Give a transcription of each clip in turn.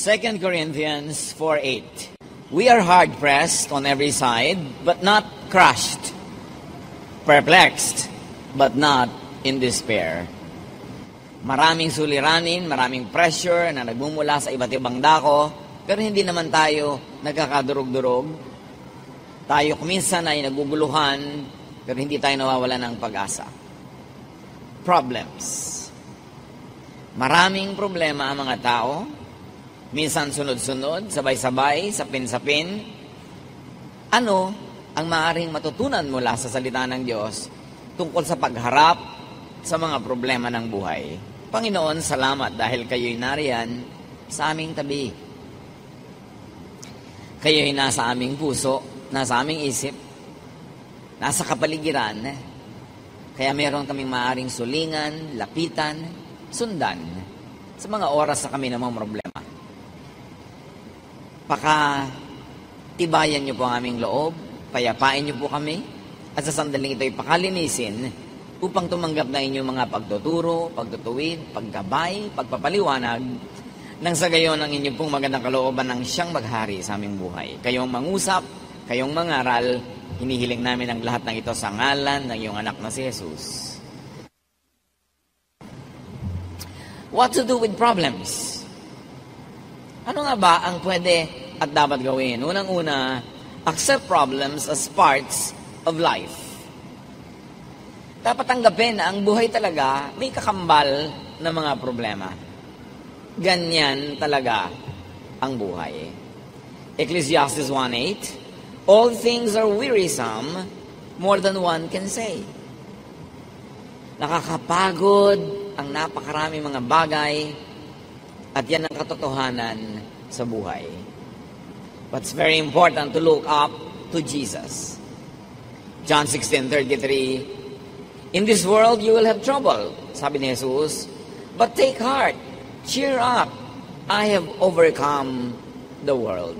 Corinthians 4:8. We are hard-pressed on every side, but not crushed. Perplexed, but not in despair. Maraming suliranin, maraming pressure na nagmumula sa iba't ibang dako, pero hindi naman tayo nagkakadurog-durog. Tayo kuminsan ay naguguluhan, pero hindi tayo nawawala ng pag-asa. Problems. Maraming problema ang mga tao. Minsan sunod-sunod, sabay-sabay, sapin-sapin. Ano ang maaaring matutunan mula sa salita ng Diyos tungkol sa pagharap sa mga problema ng buhay? Panginoon, salamat dahil kayo'y nariyan sa aming tabi. Kayo'y nasa aming puso, nasa aming isip, nasa kapaligiran. Kaya meron kaming maaaring sulingan, lapitan, sundan sa mga oras na kami namang problema. Tibayan niyo po ang aming loob, payapain niyo po kami, at sa sandaling ito'y pakalinisin upang tumanggap na inyong mga pagtuturo, pagtutuwid, paggabay, pagpapaliwanag, nang sa gayon ang inyong pong magandang kalooban ng siyang maghari sa aming buhay. Kayong mangusap, kayong mangaral, hinihiling namin ang lahat ng ito sa ngalan ng iyong anak na si Jesus. What to do with problems? Ano nga ba ang pwede at dapat gawin? Unang-una, accept problems as parts of life. Dapat tanggapin na ang buhay talaga may kakambal na mga problema. Ganyan talaga ang buhay. Ecclesiastes 1:8, all things are wearisome, more than one can say. Nakakapagod ang napakaraming mga bagay, at yan ang katotohanan sa buhay. But it's very important to look up to Jesus. John 16:33, in this world you will have trouble, sabi ni Jesus, but take heart, cheer up, I have overcome the world.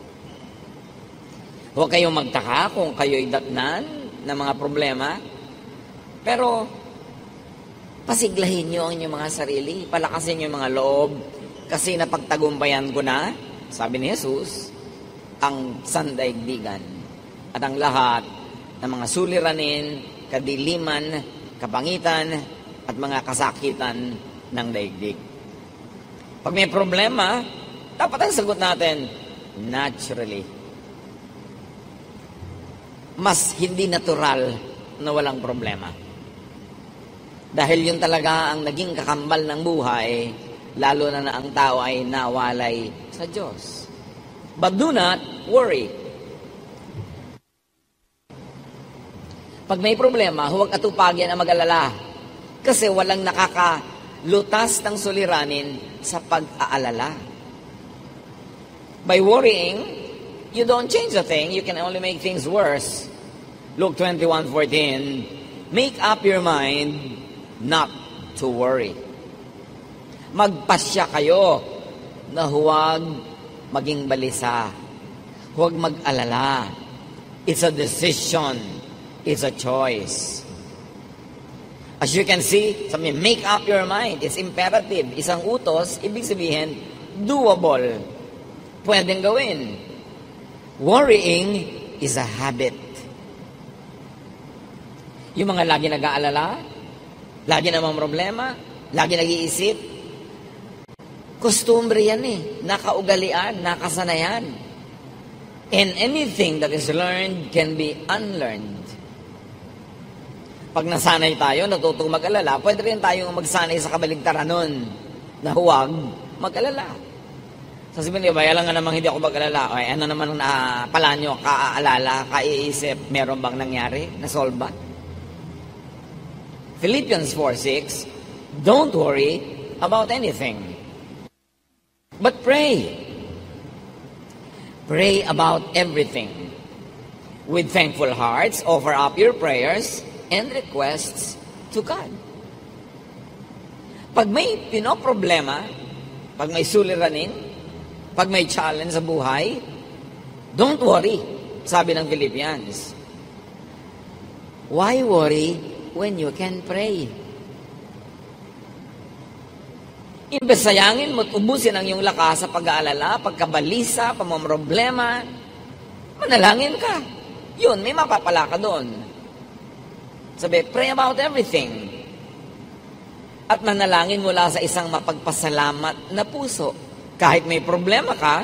Huwag kayong magtaka kung kayo'y datnan ng mga problema, pero pasiglahin nyo ang inyong mga sarili, palakasin nyo yung mga loob, kasi napagtagumpayan ko na, sabi ni Jesus, ang sandaigdigan at ang lahat ng mga suliranin, kadiliman, kapangitan, at mga kasakitan ng daigdig. Pag may problema, dapat ang sagot natin, naturally. Mas hindi natural na walang problema. Dahil yun talaga ang naging kakambal ng buhay, lalo na ang tao ay nawalay sa Diyos. But do not worry. Pag may problema, huwag atupagyan ang mag-alala. Kasi walang nakakalutas ng suliranin sa pag-aalala. By worrying, you don't change a thing. You can only make things worse. Luke 21:14, make up your mind not to worry. Magpasya kayo na huwag maging balisa. Huwag mag-alala. It's a decision. It's a choice. As you can see, sabi, make up your mind. It's imperative. Isang utos, ibig sabihin, doable. Pwedeng gawin. Worrying is a habit. Yung mga lagi nag-aalala, lagi namang problema, lagi nag-iisip, kostumbre yan nakaugalian, nakasanayan. And anything that is learned can be unlearned. Pag nasanay tayo, natutong mag-alala, pwede rin tayong magsanay sa kabaligtaran nun na huwag mag-alala. Sasabihin niyo, alam nga namang hindi ako mag-alala. Ay, ano naman pala nyo, kaaalala, kaiisip, meron bang nangyari? Nasolve ba? Philippians 4:6, don't worry about anything. But pray. Pray about everything. With thankful hearts, offer up your prayers and requests to God. Pag may pinoproblema, pag may suliranin, pag may challenge sa buhay, don't worry, sabi ng Philippians. Why worry when you can pray? Imbes sayangin mo at ubusin ang iyong lakas sa pag-aalala, pagkabalisa, pamamroblema, manalangin ka. Yun, may mapapala ka doon. Sabi, pray about everything. At manalangin mula sa isang mapagpasalamat na puso. Kahit may problema ka,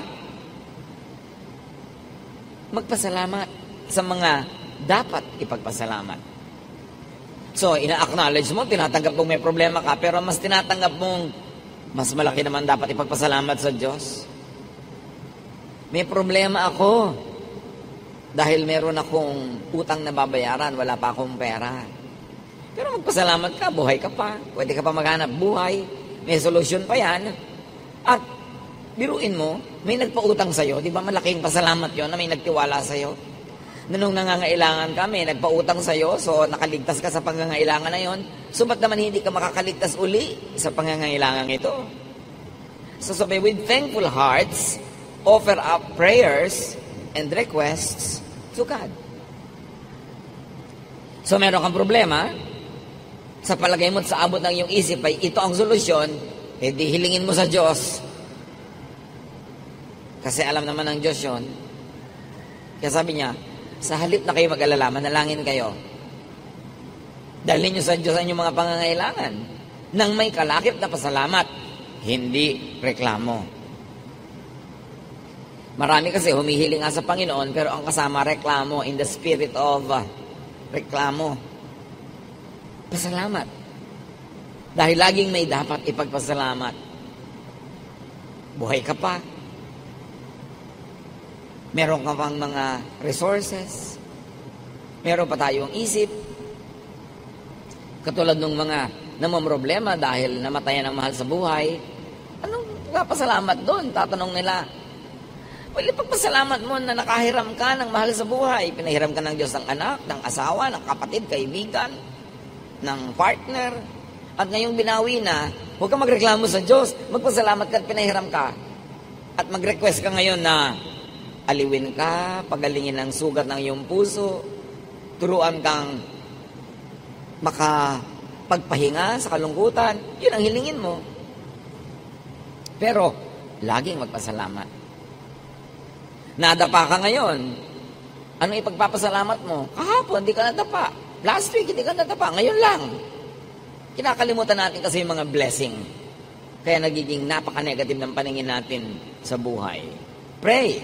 magpasalamat sa mga dapat ipagpasalamat. So, ina-acknowledge mo, tinatanggap mong may problema ka, pero mas tinatanggap mong mas malaki naman dapat ipagpasalamat sa Diyos. May problema ako dahil meron akong utang na babayaran, wala pa akong pera. Pero magpasalamat ka, buhay ka pa, pwede ka pa maghanap buhay, may solusyon pa yan. At biruin mo, may nagpautang sa'yo, di ba malaking pasalamat yon na may nagtiwala sa'yo? Na nung nangangailangan ka, may nagpautang sa'yo, so nakaligtas ka sa pangangailangan na yon. So ba't naman hindi ka makakaligtas uli sa pangangailangan ito? So sabi, with thankful hearts, offer up prayers and requests to God. So meron kang problema, sa palagay mo at sa abot ng iyong isip ay ito ang solusyon, di hilingin mo sa Diyos. Kasi alam naman ng Diyos yun. Kaya sabi niya, sa halip na kayo mag-alala, manalangin kayo. Dalhin niyo sa Diyos ang inyong mga pangangailangan nang may kalakip na pasalamat, hindi reklamo. Marami kasi humihiling nga sa Panginoon, pero ang kasama reklamo, in the spirit of reklamo. Pasalamat. Dahil laging may dapat ipagpasalamat. Buhay ka pa. Meron ka pang mga resources. Meron pa tayong isip. Katulad ng mga namamroblema dahil namatayan ng mahal sa buhay. Anong pasalamat doon? Tatanong nila. Well, ipagpasalamat mo na nakahiram ka ng mahal sa buhay. Pinahiram ka ng Diyos ng anak, ng asawa, ng kapatid, kaibigan, ng partner. At ngayong binawi na, huwag kang magreklamo sa Diyos. Magpasalamat ka at pinahiram ka. At mag-request ka ngayon na aliwin ka, pagalingin ang sugat ng iyong puso, turuan kang makapagpahinga sa kalungkutan. Yun ang hilingin mo. Pero, laging magpasalamat. Nadapa ka ngayon. Anong ipagpapasalamat mo? Kahapon, hindi ka nadapa. Last week, hindi ka nadapa. Ngayon lang. Kinakalimutan natin kasi yung mga blessing. Kaya nagiging napaka-negative ng paningin natin sa buhay. Pray.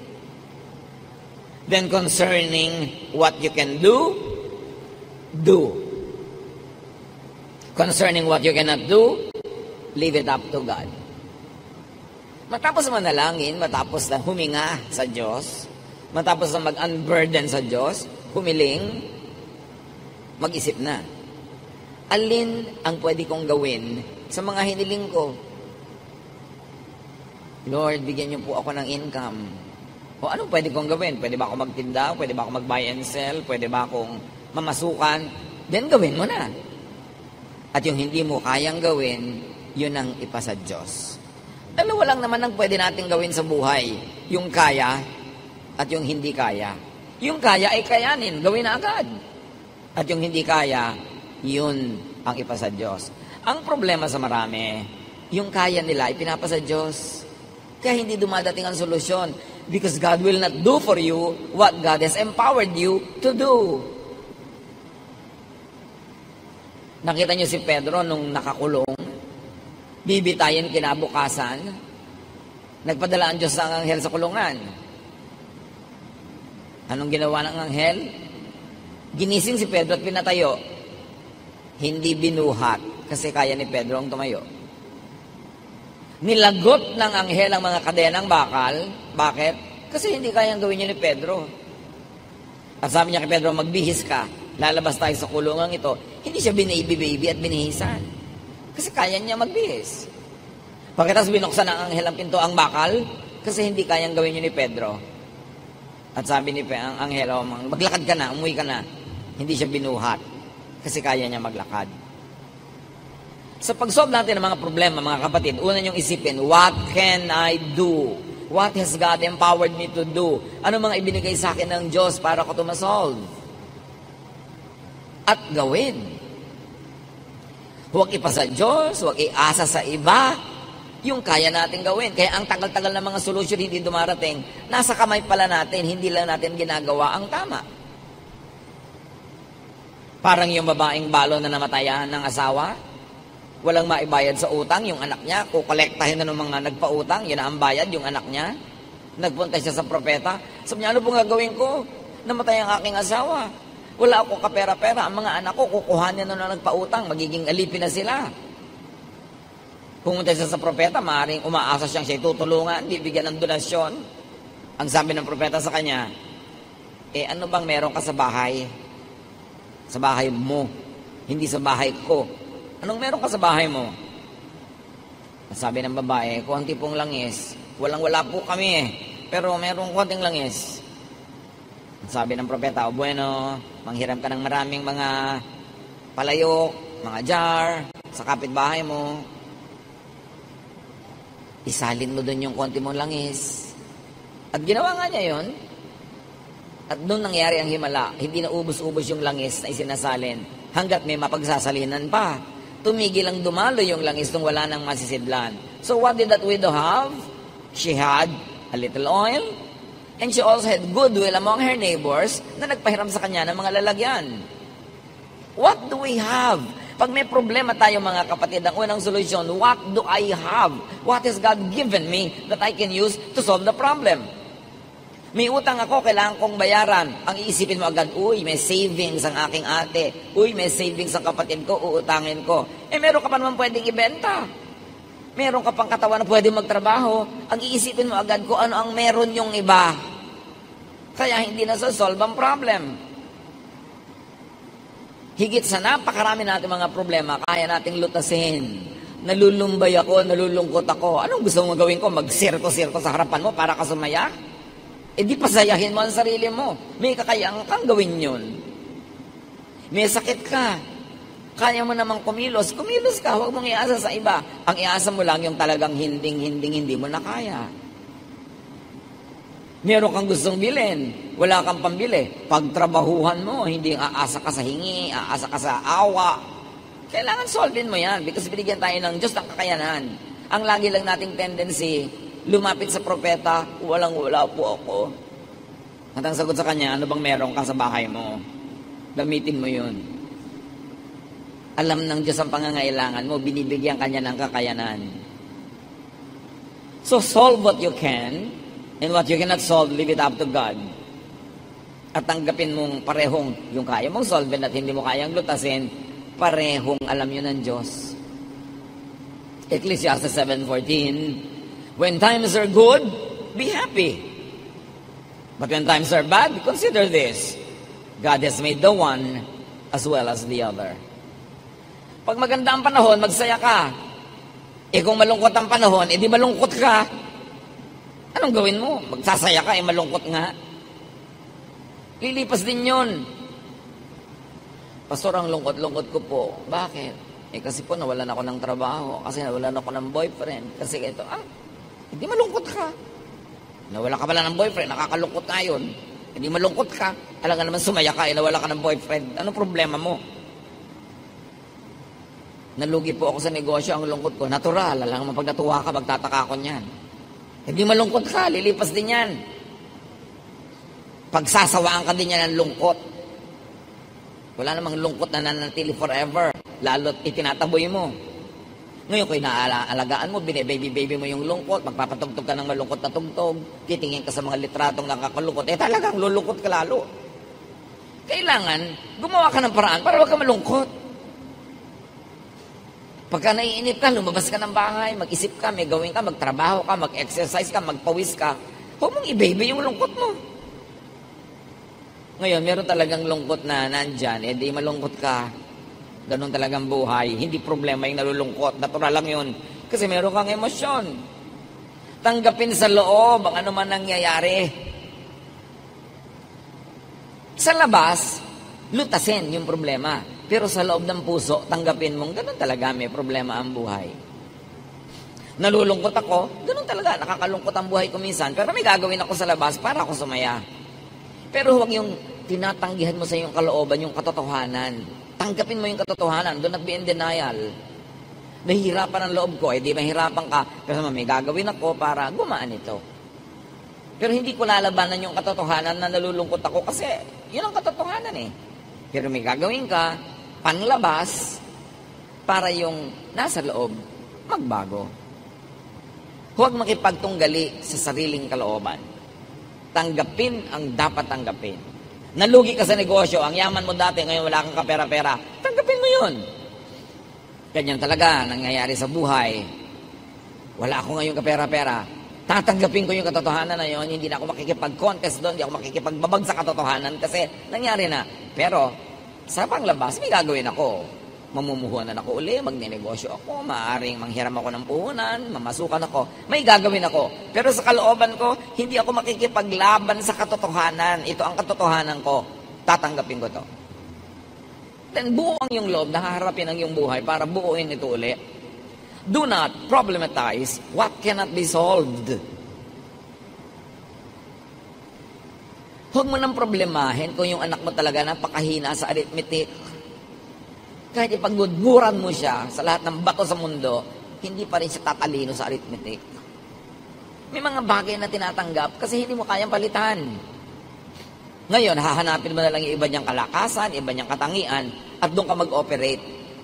Then concerning what you can do, do. Concerning what you cannot do, leave it up to God. Matapos manalangin, matapos na huminga sa Diyos, matapos na mag-unburden sa Diyos, humiling, mag-isip na. Alin ang pwede kong gawin sa mga hiniling ko? Lord, bigyan niyo po ako ng income. O anong pwede kong gawin? Pwede ba ako magtinda? Pwede ba ako mag-buy and sell? Pwede ba akong mamasukan? Then gawin mo na. At yung hindi mo kayang gawin, yun ang ipasa Diyos. Dalawa lang naman ang pwede natin gawin sa buhay. Yung kaya at yung hindi kaya. Yung kaya ay kayanin, gawin na agad. At yung hindi kaya, yun ang ipasa Diyos. Ang problema sa marami, yung kaya nila ipinapasa Diyos. Kaya hindi dumadating ang solusyon. Because God will not do for you what God has empowered you to do. Nakita niyo si Pedro nung nakakulong, bibitayin kinabukasan, nagpadala ang Diyos ng anghel sa kulungan. Anong ginawa ng anghel? Ginising si Pedro at pinatayo. Hindi binuhat kasi kaya ni Pedro ang tumayo. Nilagot ng anghel ang mga kadenang bakal. Bakit? Kasi hindi kayang gawin niya ni Pedro. At sabi niya kay Pedro, magbihis ka. Lalabas tayo sa kulungan ito. Hindi siya binaby-baby at binihisan. Kasi kaya niya magbihis. Pagkatapos binuksan ng anghel ang pinto ang bakal, kasi hindi kayang gawin niya ni Pedro. At sabi ni ang anghel, maglakad ka na, umuwi ka na. Hindi siya binuhat. Kasi kaya niya maglakad. Sa pag-solve natin ng mga problema, mga kapatid, una niyong isipin, what can I do? What has God empowered me to do? Ano mga ibinigay sa akin ng Diyos para ko ito ma-solve? At gawin. Huwag ipasa Diyos, huwag iasa sa iba, yung kaya natin gawin. Kaya ang tagal-tagal na mga solusyon hindi dumarating, nasa kamay pala natin, hindi lang natin ginagawa ang tama. Parang yung babaeng balo na namatayan ng asawa, walang maibayad sa utang, yung anak niya, kukolektahin na ng mga nagpautang, yun na ang bayad, yung anak niya. Nagpunta siya sa propeta, sabi niya, ano pong gagawin ko? Namatay ang aking asawa. Wala ako kapera-pera, ang mga anak ko, kukuhanin na nagpautang, magiging alipin na sila. Pumunta siya sa propeta, maaaring umaasa siya tutulungan, bibigyan ng donasyon. Ang sabi ng propeta sa kanya, ano bang meron ka sa bahay? Sa bahay mo, hindi sa bahay ko. Anong meron ka sa bahay mo? Sabi ng babae, konti pong langis. Walang-wala po kami pero merong konting langis. Sabi ng propeta, bueno, manghiram ka ng maraming mga palayok, mga jar, sa kapitbahay mo. Isalin mo doon yung konti mong langis. At ginawa nga niya yun. At doon nangyari ang himala. Hindi na ubos-ubos yung langis na isinasalin hanggat may mapagsasalinan pa. Tumigil ang dumalo yung langis nung wala nang masisidlan. So what did that widow have? She had a little oil and she also had goodwill among her neighbors na nagpahiram sa kanya ng mga lalagyan. What do we have? Pag may problema tayo mga kapatid, ang unang solusyon, what do I have? What has God given me that I can use to solve the problem? May utang ako, kailangan kong bayaran. Ang iisipin mo agad, uy, may savings ang aking ate. Uy, may savings ang kapatid ko, uutangin ko. Meron ka pa naman pwedeng ibenta. Meron ka pang katawan na pwedeng magtrabaho. Ang iisipin mo agad kung ano ang meron yung iba. Kaya hindi na solve ang problem. Higit sa napakarami natin mga problema, kaya nating lutasin. Nalulumbay ako, nalulungkot ako. Anong gusto mong gawin ko? Mag-sirko-sirko sa harapan mo para ka sumaya? Di pasayahin mo ang sarili mo. May kakayang kang gawin yun. May sakit ka. Kaya mo namang kumilos ka. Huwag mong iasa sa iba. Ang iasa mo lang yung talagang hindi mo na kaya. Meron kang gustong bilhin, wala kang pambili. Pagtrabahuhan mo, hindi aasa ka sa hingi, aasa ka sa awa. Kailangan solvein mo yan because binigyan tayo ng Diyos ng kakayanan. Ang lagi lang nating tendency, lumapit sa propeta, walang-wala po ako. At ang sagot sa kanya, ano bang meron ka sa bahay mo? Gamitin mo yun. Alam ng Diyos ang pangangailangan mo, binibigyan kanya ng kakayanan. So solve what you can, and what you cannot solve, leave it up to God. At tanggapin mong parehong yung kaya mong solve at hindi mo kayang lutasin, parehong alam yun ng Diyos. Ecclesiastes 7:14, when times are good, be happy. But when times are bad, consider this. God has made the one as well as the other. Pag maganda ang panahon, magsaya ka. Kung malungkot ang panahon, di malungkot ka. Anong gawin mo? Magsasaya ka, malungkot nga. Lilipas din yun. Pastor, ang lungkot-lungkot ko po. Bakit? Kasi po nawalan ako ng trabaho. Kasi nawalan ako ng boyfriend. Kasi ito, hindi malungkot ka. Nawala ka pala ng boyfriend, nakakalungkot nga yun. Hindi malungkot ka. Alam nga naman sumaya ka, nawala ka ng boyfriend. Anong problema mo? Nalugi po ako sa negosyo, ang lungkot ko. Natural, alam mo pag natuwa ka, magtataka ko niyan. Hindi malungkot ka, lilipas din yan. Pagsasawaan ka din yan ng lungkot. Wala namang lungkot na nanatili forever. Lalo't itinataboy mo. Ngayon ko inaalagaan mo, bine-baby-baby mo yung lungkot, magpapatugtog ka ng malungkot na tugtog, titingin ka sa mga litratong nakakalungkot, talagang lulungkot ka lalo. Kailangan, gumawa ka ng paraan para huwag ka malungkot. Pagka naiinip ka, lumabas ka ng bahay, mag-isip ka, may gawin ka, magtrabaho ka, mag-exercise ka, magpawis ka, huwag mong i-baby yung lungkot mo. Ngayon, meron talagang lungkot na nandyan, di malungkot ka. Ganun talagang buhay. Hindi problema yung nalulungkot. Natural lang yun. Kasi meron kang emosyon. Tanggapin sa loob ang anuman nangyayari. Sa labas, lutasin yung problema. Pero sa loob ng puso, tanggapin mong ganun talaga may problema ang buhay. Nalulungkot ako, ganun talaga. Nakakalungkot ang buhay ko minsan. Pero may gagawin ako sa labas para ako sumaya. Pero huwag yung tinatanggihan mo sa iyong kalooban, yung katotohanan. Tanggapin mo yung katotohanan. Do not be in denial. nahihirapan ang loob ko, di mahirapan ka, kasi may gagawin ako para gumaan ito. Pero hindi ko lalabanan yung katotohanan na nalulungkot ako kasi yun ang katotohanan eh. Pero may gagawin ka, panlabas, para yung nasa loob, magbago. Huwag makipagtunggali sa sariling kalooban. Tanggapin ang dapat tanggapin. Nalugi ka sa negosyo, ang yaman mo dati, ngayon wala kang kapera-pera, tanggapin mo yun. Ganyan talaga, nangyayari sa buhay. Wala ako ngayon kapera-pera. Tatanggapin ko yung katotohanan na yun, hindi na ako makikipag-contest doon, hindi ako makikipagbabag sa katotohanan kasi nangyari na. Pero, sa panglabas, may gagawin ako. Mamumuhunan ako uli, magnenegosyo ako, maaaring manghiram ako ng puhunan, mamasukan ako, may gagawin ako. Pero sa kalooban ko, hindi ako makikipaglaban sa katotohanan. Ito ang katotohanan ko. Tatanggapin ko to. Then buo ang iyong loob, nakaharapin ang iyong buhay para buuin ito uli. Do not problematize what cannot be solved. Huwag mo nang problemahin kung yung anak mo talaga napakahina sa arithmetic. Kahit ipagmudmuran mo siya sa lahat ng bato sa mundo, hindi pa rin siya tatalino sa arithmetic. May mga bagay na tinatanggap kasi hindi mo kayang palitan. Ngayon, hahanapin mo na lang yung iba niyang kalakasan, iba niyang katangian, at doon ka mag-operate.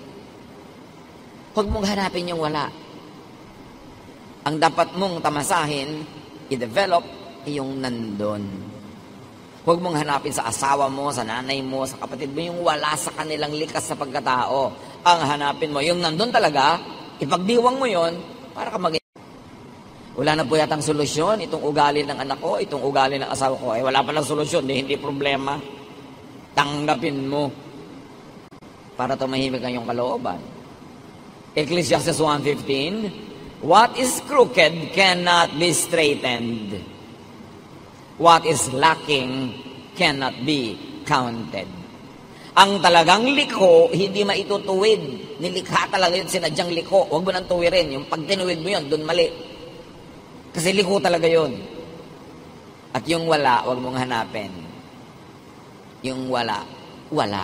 Huwag mong hanapin yung wala. Ang dapat mong tamasahin, i-develop, yung nandun. Huwag mong hanapin sa asawa mo, sa nanay mo, sa kapatid mo, yung wala sa kanilang likas sa pagkatao. Ang hanapin mo, yung nandun talaga, ipagdiwang mo yon para ka mag- Wala na po yatang solusyon, itong ugali ng anak ko, itong ugali ng asawa ko. Wala palang solusyon, hindi problema. Tanggapin mo para tumahimik ang iyong kalooban. Ecclesiastes 1:15, what is crooked cannot be straightened. What is lacking cannot be counted. Ang talagang liko, hindi maitutuwid. Nilikha talaga yun, sinadyang liko. Huwag mo nang tuwirin. Yung pag tinuwid mo yun, dun mali. Kasi liko talaga yun. At yung wala, huwag mong hanapin. Yung wala, wala.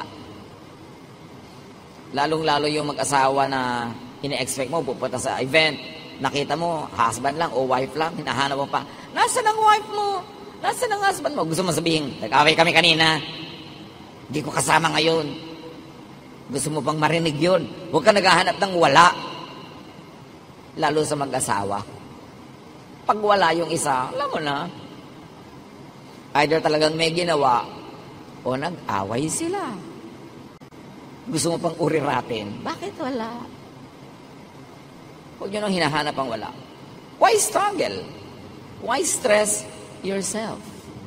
Lalong-lalo yung mag-asawa na ine-expect mo, pupunta sa event, nakita mo, husband lang o wife lang, hinahanap mo pa, nasaan ang wife mo? Nasaan ang husband mo? Gusto mo sabihin, nag-away kami kanina, hindi ko kasama ngayon. Gusto mo pang marinig yun. Huwag ka naghahanap ng wala. Lalo sa mag-asawa. Pag wala yung isa, alam mo na, either talagang may ginawa o nag-away sila. Gusto mo pang uriratin, bakit wala? Huwag nyo nang hinahanap ang wala. Why struggle? Why stress yourself?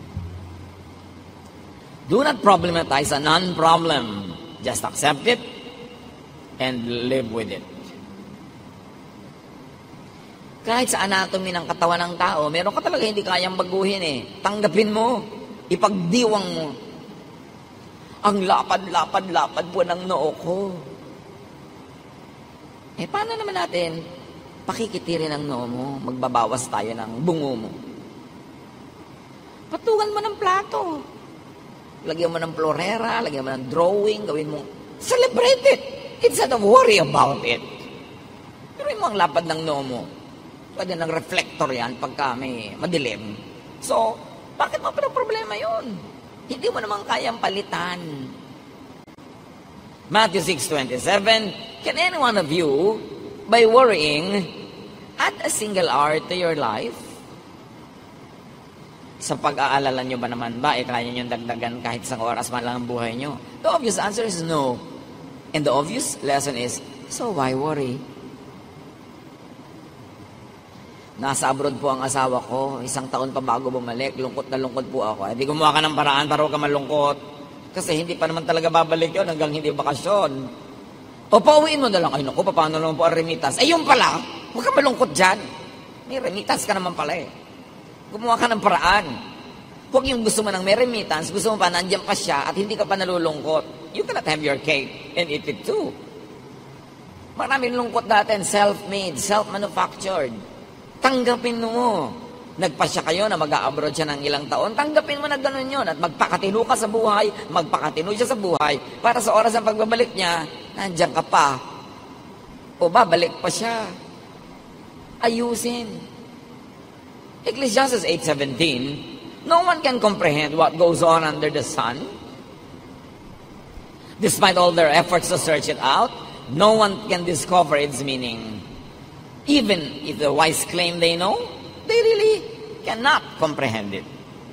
Do not problematize a non-problem. Just accept it and live with it. Kahit sa anatomy ng katawan ng tao, meron ka talaga hindi kayang baguhin eh. Tanggapin mo. Ipagdiwang mo. Ang lapad-lapad-lapad po ng noo ko. Paano naman natin pakikitirin ang noo mo? Magbabawas tayo ng bungo mo. Patungan mo ng plato. Lagyan mo ng florera, lagyan mo ng drawing, gawin mo. Celebrate it. Instead of worry about it. Pero mo ang lapad ng noo mo. Pwede ng reflector yan pagka may madilim. So, bakit mo pa problema yun? Hindi mo naman kayang palitan. Matthew 6:27, can any one of you, by worrying, add a single hour to your life? Sa pag-aalala nyo ba naman ba, kaya nyo dagdagan kahit isang oras man lang ang buhay nyo? The obvious answer is no. And the obvious lesson is, so why worry? Nasa abroad po ang asawa ko, 1 taon pa bago bumalik, lungkot na lungkot po ako. Di gumawa ka ng paraan para huwag ka malungkot. Kasi hindi pa naman talaga babalik yun hanggang hindi bakasyon. O pauwiin mo na lang, ay naku, paano naman po ang remittance? Yun pala, huwag ka malungkot dyan. May remittance ka naman pala eh. Gumawa ka ng paraan. Huwag yung gusto mo ng may remittance, gusto mo pa nandiyan pa siya at hindi ka pa nalulungkot. You cannot have your cake and eat it too. Maraming lungkot natin, self-made, self-manufactured. Tanggapin mo. Nagpasya kayo na mag-a-abroad siya ng ilang taon, tanggapin mo na gano'n yun at magpakatino ka sa buhay, magpakatino siya sa buhay para sa oras ng pagbabalik niya, nandiyan ka pa. O babalik pa siya. Ayusin. Ecclesiastes 8:17, no one can comprehend what goes on under the sun. Despite all their efforts to search it out, no one can discover its meaning. Even if the wise claim they know, they really cannot comprehend it.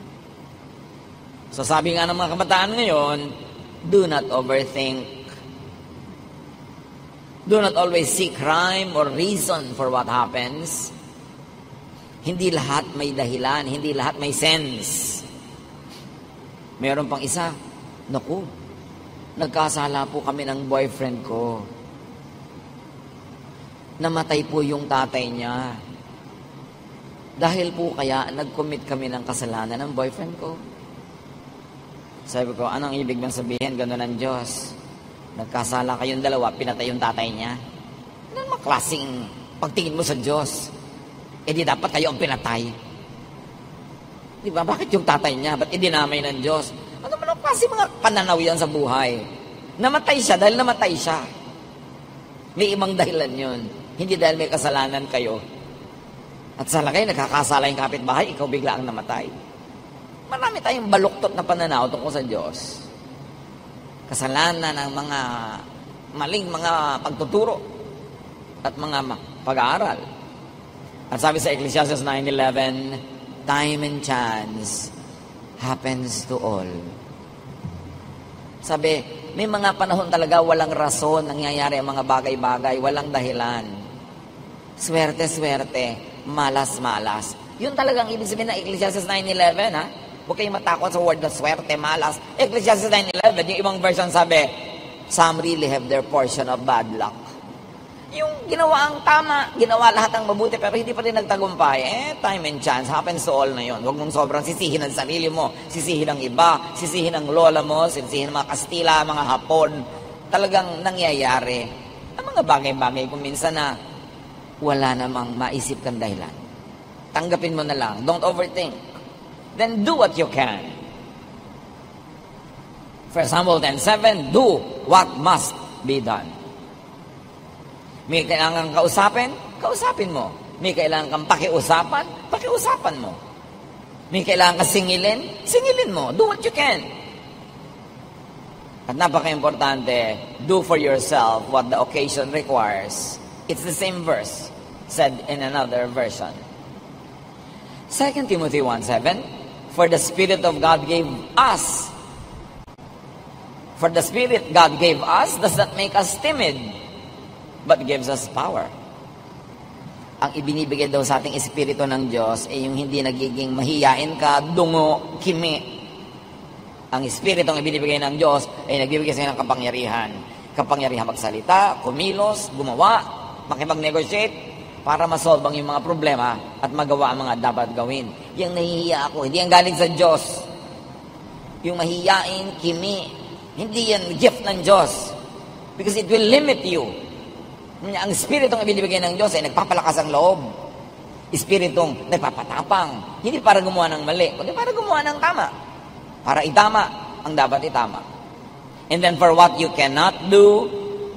So sabi nga ng mga kabataan ngayon, do not overthink. Do not always seek rhyme or reason for what happens. Hindi lahat may dahilan, hindi lahat may sense. Meron pang isa, naku, nagkasala po kami ng boyfriend ko. Namatay po yung tatay niya. Dahil po kaya nag-commit kami ng kasalanan ng boyfriend ko. Sabi ko, anong ibig bang sabihin? Gano'n ng Diyos. Nagkasala kayong dalawa, pinatay yung tatay niya. Ano naman klaseng pagtingin mo sa Diyos? Eh di dapat kayo ang pinatay. Di ba? Bakit yung tatay niya? Ba't idinamay ng Diyos? Ano naman kasi mga pananaw yan sa buhay? Namatay siya dahil namatay siya. May ibang dahilan yun. Hindi dahil may kasalanan kayo. At sa lagay, nagkakasala yung kapitbahay, ikaw bigla ang namatay. Marami tayong baluktot na pananaw tungkol sa Diyos. Kasalanan ng mga maling mga pagtuturo at mga pag-aaral. At sabi sa Ecclesiastes 9:11, time and chance happens to all. Sabi, may mga panahon talaga walang rason nangyayari ang mga bagay-bagay, walang dahilan. Swerte-swerte, malas-malas. Yun talagang ibig sabihin ng Ecclesiastes 9:11, ha? Huwag kayong matakot sa word na swerte, malas. Ecclesiastes 9:11, yung ibang version sabi, some really have their portion of bad luck. Yung ginawa ang tama, ginawa lahat ng mabuti, pero hindi pa rin nagtagumpay. Time and chance happens to all na yun. Huwag mong sobrang sisihin ang sarili mo, sisihin ang iba, sisihin ang lola mo, sisihin ang mga Kastila, mga Hapon. Talagang nangyayari. Ang mga bagay-bagay kung minsan na wala namang maisip kang dahilan. Tanggapin mo na lang. Don't overthink. Then do what you can. 1 Samuel 10:7, do what must be done. May kailangan kausapin, kausapin mo. May kailangan kang pakiusapan, pakiusapan mo. May kailangan kang singilin, singilin mo. Do what you can. At napaka-importante, do for yourself what the occasion requires. It's the same verse, said in another version. 2 Timothy 1:7, for the Spirit of God gave us. For the Spirit God gave us does not make us timid, but gives us power. Ang ibinibigay daw sa ating Espiritu ng Diyos ay yung hindi nagiging mahiyain ka, dungo, kimi. Ang Espiritu ang ibinibigay ng Diyos ay nagbibigay sa ng kapangyarihan. Kapangyarihan magsalita, kumilos, gumawa, makipag-negotiate, para masolve ang yung mga problema at magawa ang mga dapat gawin. Yung nahihiya ako, hindi yan galing sa Diyos. Yung mahiyain, kimi, hindi yan gift ng Diyos. Because it will limit you. Ang Espiritong ibinibigay ng Diyos ay nagpapalakas ang loob. Espiritong nagpapatapang. Hindi para gumawa ng mali, kundi para gumawa ng tama. Para itama ang dapat itama. And then for what you cannot do,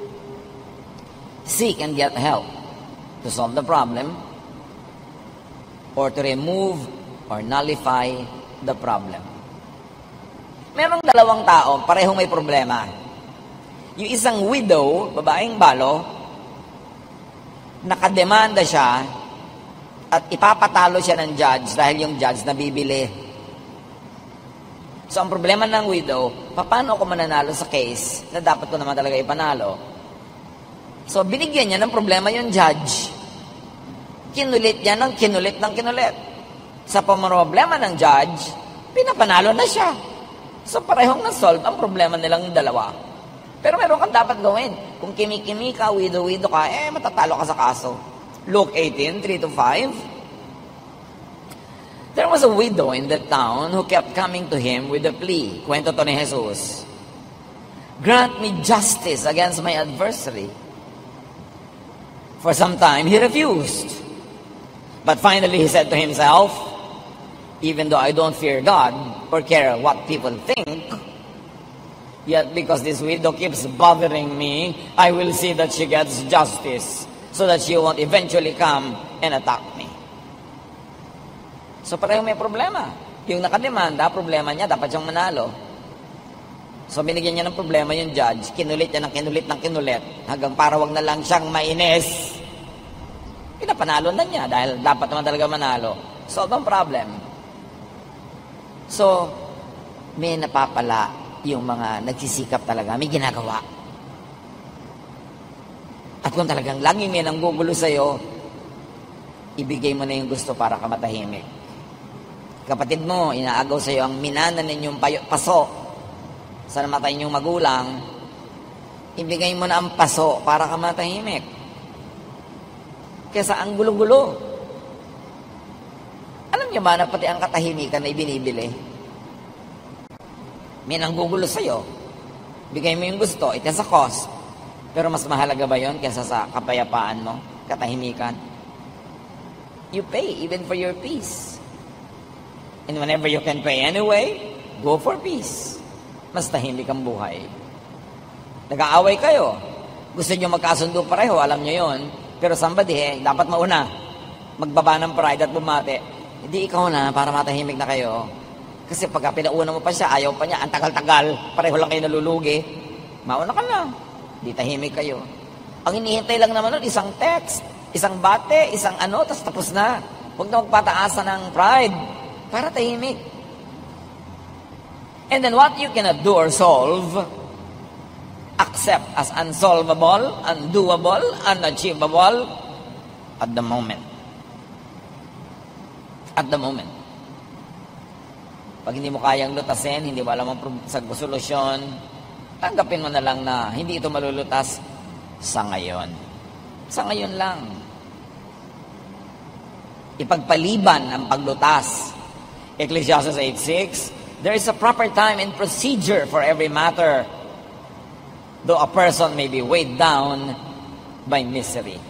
seek and get help to solve the problem or to remove or nullify the problem. Merong dalawang tao, parehong may problema. Yung isang widow, babaeng balo, nakademanda siya at ipapatalo siya ng judge dahil yung judge nabibili. So, ang problema ng widow, paano ako mananalo sa case na dapat ko naman talaga ipanalo? So, binigyan niya ng problema yung judge. Kinulit niya ng kinulit ng kinulit. Sa problema ng judge, pinapanalo na siya. So, parehong na-solve ang problema nilang dalawa. Pero meron kang dapat gawin. Kung kimi-kimi ka, widow-widow ka, matatalo ka sa kaso. Luke 18:3-5. There was a widow in that town who kept coming to him with a plea. Kwento to ni Jesus. Grant me justice against my adversary. For some time, he refused. But finally, he said to himself, even though I don't fear God or care what people think, Yet because this widow keeps bothering me, I will see that she gets justice so that she won't eventually come and attack me. So pareho may problema. Yung nakademanda, problema niya, dapat siyang manalo. So binigyan niya ng problema yung judge, kinulit niya ng kinulit, hanggang para wag na lang siyang mainis. Pinapanalo na niya dahil dapat naman talaga manalo. Solve ang problem. So, may napapala yung mga nagsisikap talaga, may ginagawa. At kung talagang laging may nanggugulo sa'yo, ibigay mo na yung gusto para ka matahimik. Kapatid mo, inaagaw sa'yo ang minana ninyong paso sa namatay ninyong magulang, ibigay mo na ang paso para ka matahimik. Kesa ang gulo-gulo. Alam niyo ba na pati ang katahimikan na ibinibili? May nanggugulo sa'yo. Bigay mo yung gusto, it has a cost. Pero mas mahalaga ba yon kesa sa kapayapaan mo, katahimikan? You pay even for your peace. And whenever you can pay anyway, go for peace. Mas tahimik ang buhay. Nag-aaway kayo. Gusto nyo magkasundo pareho, alam nyo yon. Pero somebody, dapat mauna. Magbaba ng pride at bumate. Hindi ikaw na para matahimik na kayo. Kasi pagka pinauna mo pa siya, ayaw pa niya, ang tagal-tagal, pareho lang kayo nalulugi. Mauna ka na. Di tahimik kayo. Ang inihintay lang naman nun, isang text, isang bate, isang tapos na. Huwag na magpataasan ng pride para tahimik. And then what you cannot do or solve, accept as unsolvable, undoable, unachievable at the moment. At the moment. Pag hindi mo kayang lutasin, hindi mo alam ang solusyon, tanggapin mo na lang na hindi ito malulutas sa ngayon. Sa ngayon lang. Ipagpaliban ang paglutas. Ecclesiastes 8:6, there is a proper time and procedure for every matter, though a person may be weighed down by misery.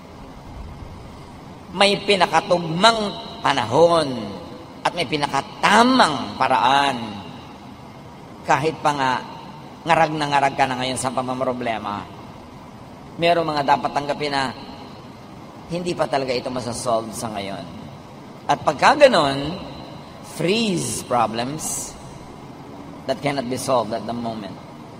May pinakatugmang panahon at may pinakatamang paraan. Kahit pa nga ngarag na ngarag ka na ngayon sa pamamroblema, merong mga dapat tanggapin na hindi pa talaga ito masasolve sa ngayon. At pagka ganon, freeze problems that cannot be solved at the moment.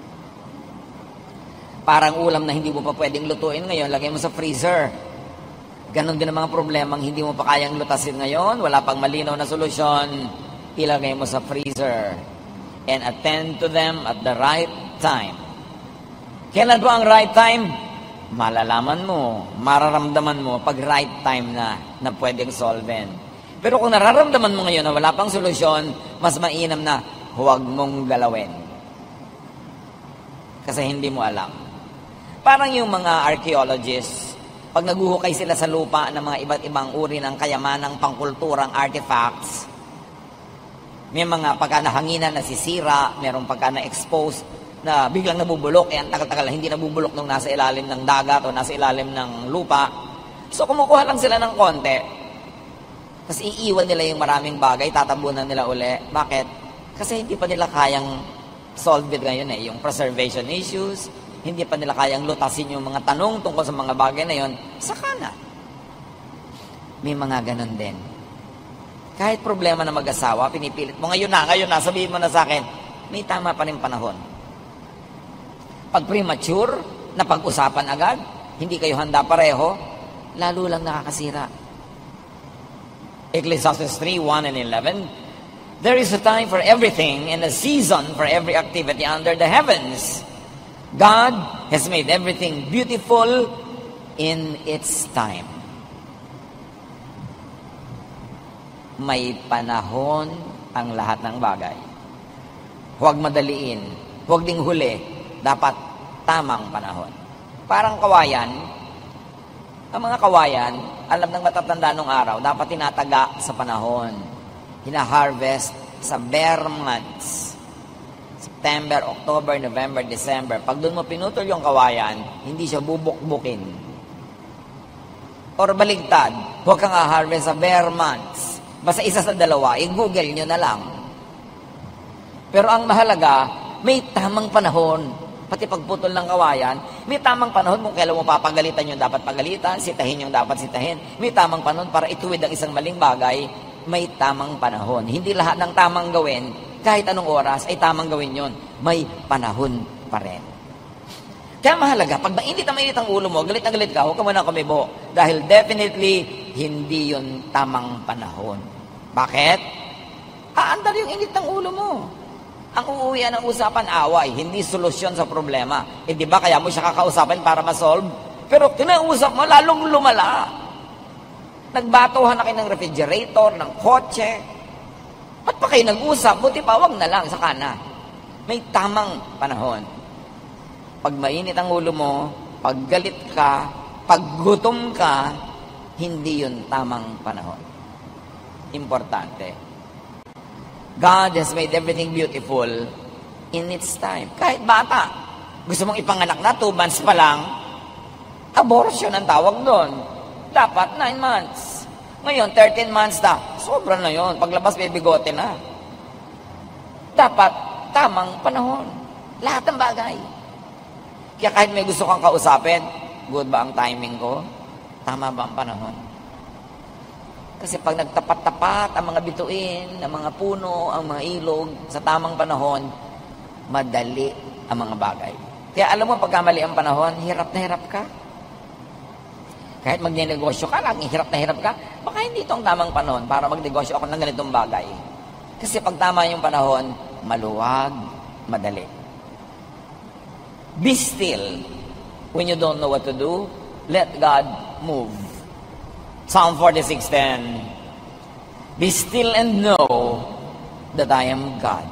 Parang ulam na hindi mo pa pwedeng lutuin ngayon, lagay mo sa freezer. Ganon din ang mga problemang hindi mo pa kayang lutasin ngayon, wala pang malinaw na solusyon, ilagay mo sa freezer. And attend to them at the right time. Kailan ba ang right time? Malalaman mo, mararamdaman mo pag right time na pwedeng solven. Pero kung nararamdaman mo ngayon na wala pang solusyon, mas mainam na huwag mong galawin. Kasi hindi mo alam. Parang yung mga archaeologists, pag naguhukay sila sa lupa ng mga iba't ibang uri ng kayamanang pangkulturang artifacts, may mga pagka nahanginan nasisira, mayroong pagka na-expose na biglang nabubulok, ang tagal-tagal hindi nabubulok nung nasa ilalim ng dagat o nasa ilalim ng lupa. So kumukuha lang sila ng konti, tapos iiwan nila yung maraming bagay, tatabunan nila uli. Bakit? Kasi hindi pa nila kayang solve it ngayon yung preservation issues, hindi pa nila kayang lutasin yung mga tanong tungkol sa mga bagay na yun, saka na. May mga ganon din. Kahit problema na mag-asawa, pinipilit mo, ngayon na, sabihin mo na sa akin, may tama pa rin panahon. Pag premature, na pag-usapan agad, hindi kayo handa pareho, lalo lang nakakasira. Ecclesiastes 3:1 and 11, there is a time for everything and a season for every activity under the heavens. God has made everything beautiful in its time. May panahon ang lahat ng bagay. Huwag madaliin, huwag ding huli, dapat tamang panahon. Parang kawayan, ang mga kawayan, alam ng matatanda nung araw, dapat tinataga sa panahon. Hina-harvest sa bare months. September, October, November, December. Pag doon mo pinutol yung kawayan, hindi siya bubukbukin. Or baligtad, huwag kang harvest sa bare months. Basta isa sa dalawa, i-google nyo na lang. Pero ang mahalaga, may tamang panahon. Pati pagputol ng kawayan, may tamang panahon kung kailan mo papagalitan yung dapat pagalitan, sitahin yung dapat sitahin. May tamang panahon para ituwid ang isang maling bagay, may tamang panahon. Hindi lahat ng tamang gawin, kahit anong oras, ay tamang gawin yon. May panahon pa rin. Kaya mahalaga, pag mainit ang ulo mo, galit na galit ka, huwag ka muna kumibo. Dahil definitely, hindi yon tamang panahon. Bakit? Aandar yung init ng ulo mo. Ang uuwian ng usapan, away, hindi solusyon sa problema. Eh di ba kaya mo siya kakausapin para ma-solve? Pero kinausap mo, lalong lumala. Nagbatuhan na kayo ng refrigerator, ng kotse. Ba't pa kayo nag-usap? Buti pa, wag na lang, saka na. May tamang panahon. Pag mainit ang ulo mo, pag galit ka, pag gutom ka, hindi yun tamang panahon. Importante. God has made everything beautiful in its time. Kahit bata, gusto mong ipanganak na, 2 months pa lang, abortion ang tawag doon. Dapat 9 months. Ngayon, 13 months na. Sobra na yon. Paglabas, may bigote na. Dapat tamang panahon. Lahat ng bagay. Kaya kahit may gusto kang kausapin, good ba ang timing ko? Tama ba ang panahon? Kasi pag nagtapat-tapat ang mga bituin, ang mga puno, ang mga ilog, sa tamang panahon, madali ang mga bagay. Kaya alam mo, pagkamali ang panahon, hirap na hirap ka. Kahit magnenegosyo ka lang, hirap na hirap ka, baka hindi ito ang tamang panahon para magnegosyo ako ng ganitong bagay. Kasi pag tama yung panahon, maluwag, madali. Be still when you don't know what to do. Let God move. Psalm 46:10. Be still and know that I am God.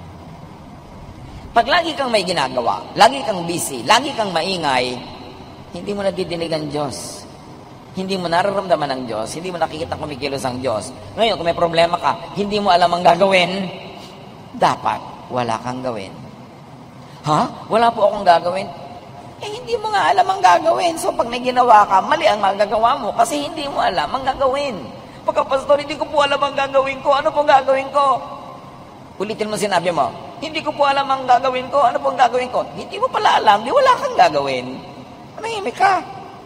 Pag lagi kang may ginagawa, lagi kang busy, lagi kang maingay, hindi mo nadidinig ang Diyos. Hindi mo nararamdaman ang Diyos, hindi mo nakikita kumikilos ang Diyos. Ngayon, kung may problema ka, hindi mo alam ang gagawin, dapat wala kang gawin. Ha? Wala po akong gagawin? Hindi mo nga alam ang gagawin. So, pag may ginawa ka, mali ang magagawa mo kasi hindi mo alam ang gagawin. Pagka, pastor, hindi ko po alam ang gagawin ko. Ano pong gagawin ko? Ulitin mo sinabi mo, hindi ko po alam ang gagawin ko. Ano pong gagawin ko? Hindi mo pala alam, di wala kang gagawin. Manahimik ka.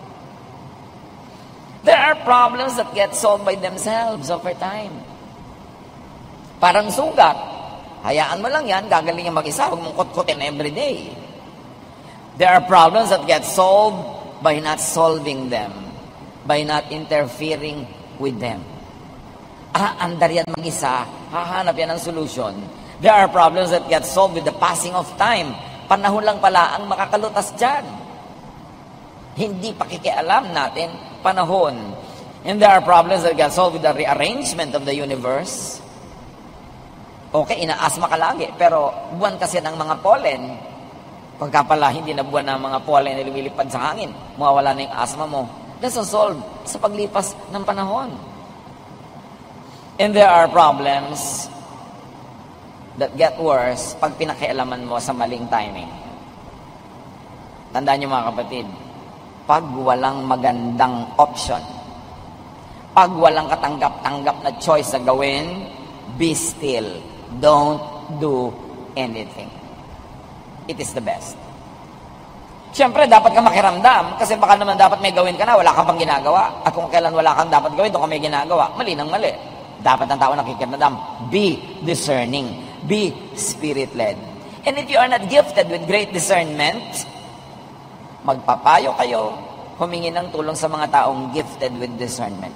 There are problems that get solved by themselves over time. Parang sugat. Hayaan mo lang yan, gagaling yung mag-isa, huwag mong kutkutin everyday. There are problems that get solved by not solving them, by not interfering with them. Andar yan mag-isa, hahanap yan ng solution. There are problems that get solved with the passing of time. Panahon lang pala ang makakalutas dyan. Hindi pakikialam natin, panahon. And there are problems that get solved with the rearrangement of the universe. Okay, inaasma ka lagi, pero buwan kasi ng mga pollen. Pagka pala hindi na buwan ng mga pollen na lumilipad sa hangin, mawawala na yung asma mo. That's solved sa paglipas ng panahon. And there are problems that get worse pag pinakialaman mo sa maling timing. Tandaan niyo mga kapatid, pag walang magandang option, pag walang katanggap-tanggap na choice na gawin, be still. Don't do anything. It is the best. Siyempre, dapat ka makiramdam kasi baka naman dapat may gawin ka na, wala kang pang ginagawa. At kung kailan wala kang dapat gawin, doon ka may ginagawa. Mali ng mali. Dapat ang tao nakikiramdam. Be discerning. Be spirit-led. And if you are not gifted with great discernment, magpapayo kayo, humingi ng tulong sa mga taong gifted with discernment.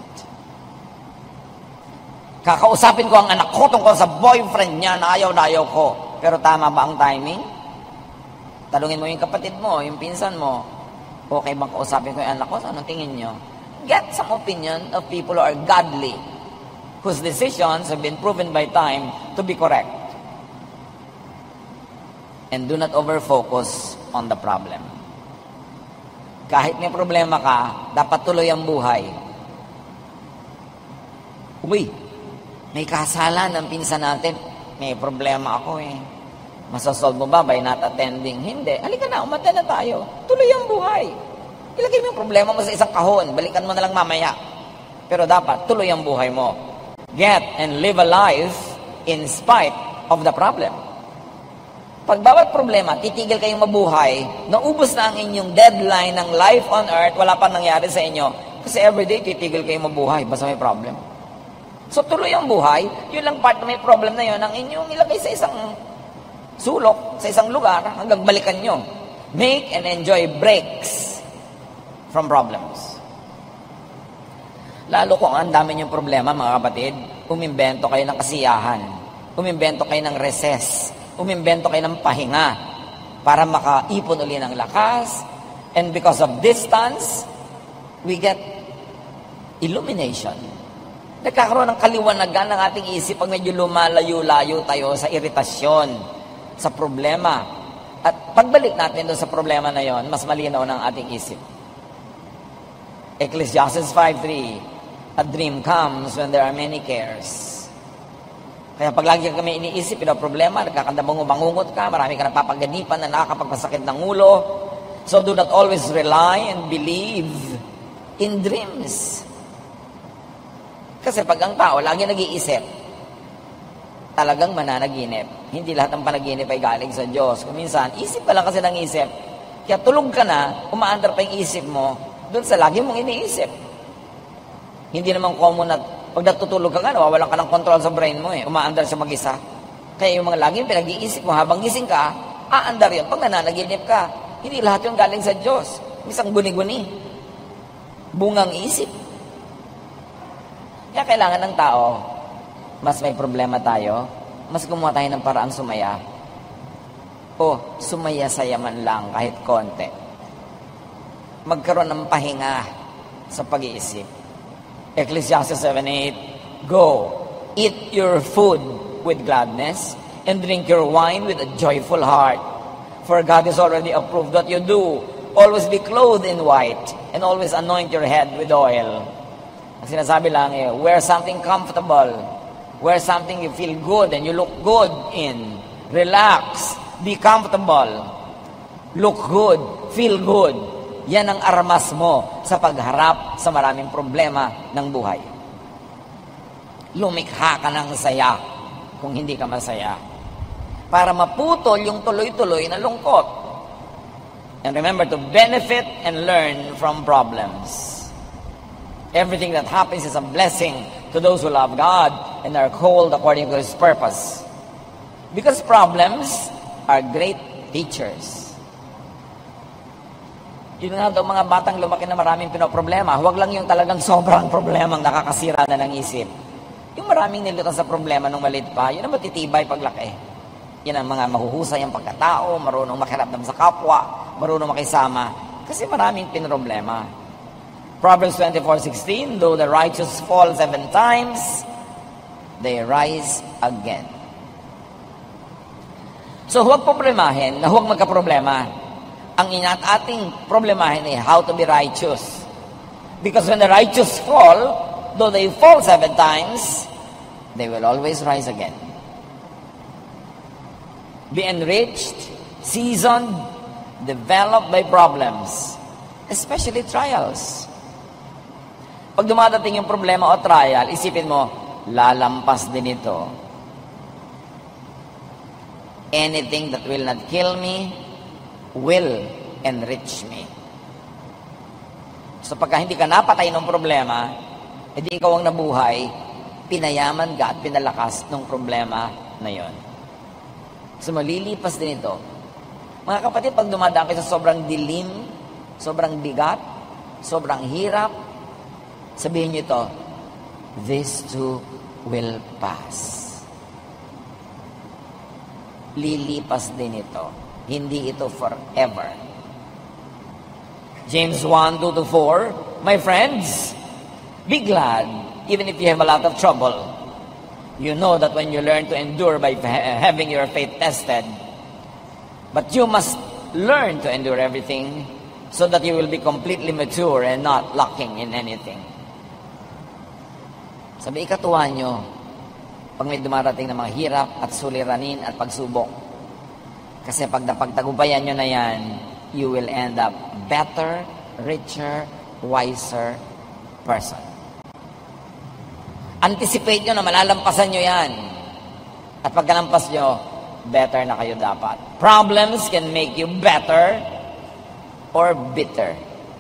Kakausapin ko ang anak ko tungkol sa boyfriend niya na ayaw na ayaw ko. Pero tama ba ang timing? Talungin mo yung kapatid mo, yung pinsan mo. Okay bang kausapin ko yung anak ko? Anong tingin nyo? Get some opinion of people who are godly, whose decisions have been proven by time to be correct. And do not over-focus on the problem. Kahit may problema ka, dapat tuloy ang buhay. Uy, may kasalan ng pinsan natin. May problema ako eh. Masasolve mo ba by not attending? Hindi. Halika na, umattend na tayo. Tuloy ang buhay. Ilagay mo yung problema mo sa isang kahon. Balikan mo na lang mamaya. Pero dapat, tuloy ang buhay mo. Get and live a life in spite of the problem. Pag bawat problema, titigil kayong mabuhay, naubos na ang inyong deadline ng life on earth, wala pa nangyari sa inyo. Kasi everyday, titigil kayong mabuhay, basta may problem. So tuloy ang buhay, yun lang part na may problem na yun, ang inyong ilagay sa isang sulok, sa isang lugar, hanggang balikan nyo. Make and enjoy breaks from problems. Lalo kung ang dami niyong problema, mga kapatid, umimbento kayo ng kasiyahan, umimbento kayo ng recess, umimbento kayo ng pahinga para makaipon uli ng lakas. And because of distance, we get illumination. Nagkakaroon ng kaliwanagan ng ating isip pag medyo lumalayo-layo tayo sa iritasyon, sa problema. At pagbalik natin doon sa problema na yon, mas malinaw ng ating isip. Ecclesiastes 5:3, a dream comes when there are many cares. Kaya pag lagi kami iniisip, problema, nagkakandabangungot ka, marami ka napapaganipan na nakakapagpasakit ng ulo. So do not always rely and believe in dreams. Kasi pag ang tao lagi nag-iisip, talagang mananaginip. Hindi lahat ng panaginip ay galing sa Diyos. Kung minsan, isip ka lang kasi ng isip. Kaya tulog ka na, umaandar pa yung isip mo, doon sa lagi mong iniisip. Hindi naman common at pag natutulog ka nawawalan ka ng control sa brain mo umaandar siya mag-isa. Kaya yung mga laging pinag-iisip mo habang gising ka, aandar yun pag nananaginip ka. Hindi lahat yung galing sa Diyos. Isang guni-guni. Bungang isip. Kaya kailangan ng tao, mas may problema tayo, mas gumawa tayo ng paraang sumaya. O sumaya-saya man lang kahit konti. Magkaroon ng pahinga sa pag-iisip. Ecclesiastes 7:8, go, eat your food with gladness, and drink your wine with a joyful heart. For God has already approved what you do. Always be clothed in white, and always anoint your head with oil. Ang sinasabi lang wear something comfortable. Wear something you feel good and you look good in. Relax, be comfortable. Look good, feel good. Yan ang armas mo sa pagharap sa maraming problema ng buhay. Lumikha ka ng saya kung hindi ka masaya. Para maputol yung tuloy-tuloy na lungkot. And remember to benefit and learn from problems. Everything that happens is a blessing to those who love God and are called according to His purpose. Because problems are great teachers. Yun nga daw mga batang lumaki na maraming pinoproblema. Huwag lang yung talagang sobrang problemang nakakasira na ng isip. Yung maraming nilutan sa problema nung maliit pa, yun ang matitibay paglaki. Yan ang mga mahuhusay ang pagkatao, marunong makiramdam sa kapwa, marunong makisama. Kasi maraming pinroblema. Proverbs 24:16, though the righteous fall 7 times, they rise again. So huwag problemahin na huwag magka-problema. Ang ating problemahin ay how to be righteous. Because when the righteous fall, though they fall 7 times, they will always rise again. Be enriched, seasoned, developed by problems, especially trials. Pag dumadating yung problema o trial, isipin mo, lalampas din ito. Anything that will not kill me will enrich me. So pagka hindi ka napatay ng problema, hindi ikaw ang nabuhay, pinayaman ka at pinalakas ng problema na yon. So malilipas din ito. Mga kapatid, pag dumadaan kayo sa sobrang dilim, sobrang bigat, sobrang hirap, sabihin niyo ito, this too will pass. Lilipas din ito. Hindi ito forever. James 1:2-4, my friends, be glad even if you have a lot of trouble. You know that when you learn to endure by having your faith tested, but you must learn to endure everything so that you will be completely mature and not lacking in anything. Sabi ikatuwa nyo, pag may dumarating na mga hirap at suliranin at pagsubok, kasi pag napagtagumpayan nyo na yan, you will end up better, richer, wiser person. Anticipate nyo na malalampasan nyo yan. At pagkalampas nyo, better na kayo dapat. Problems can make you better or bitter.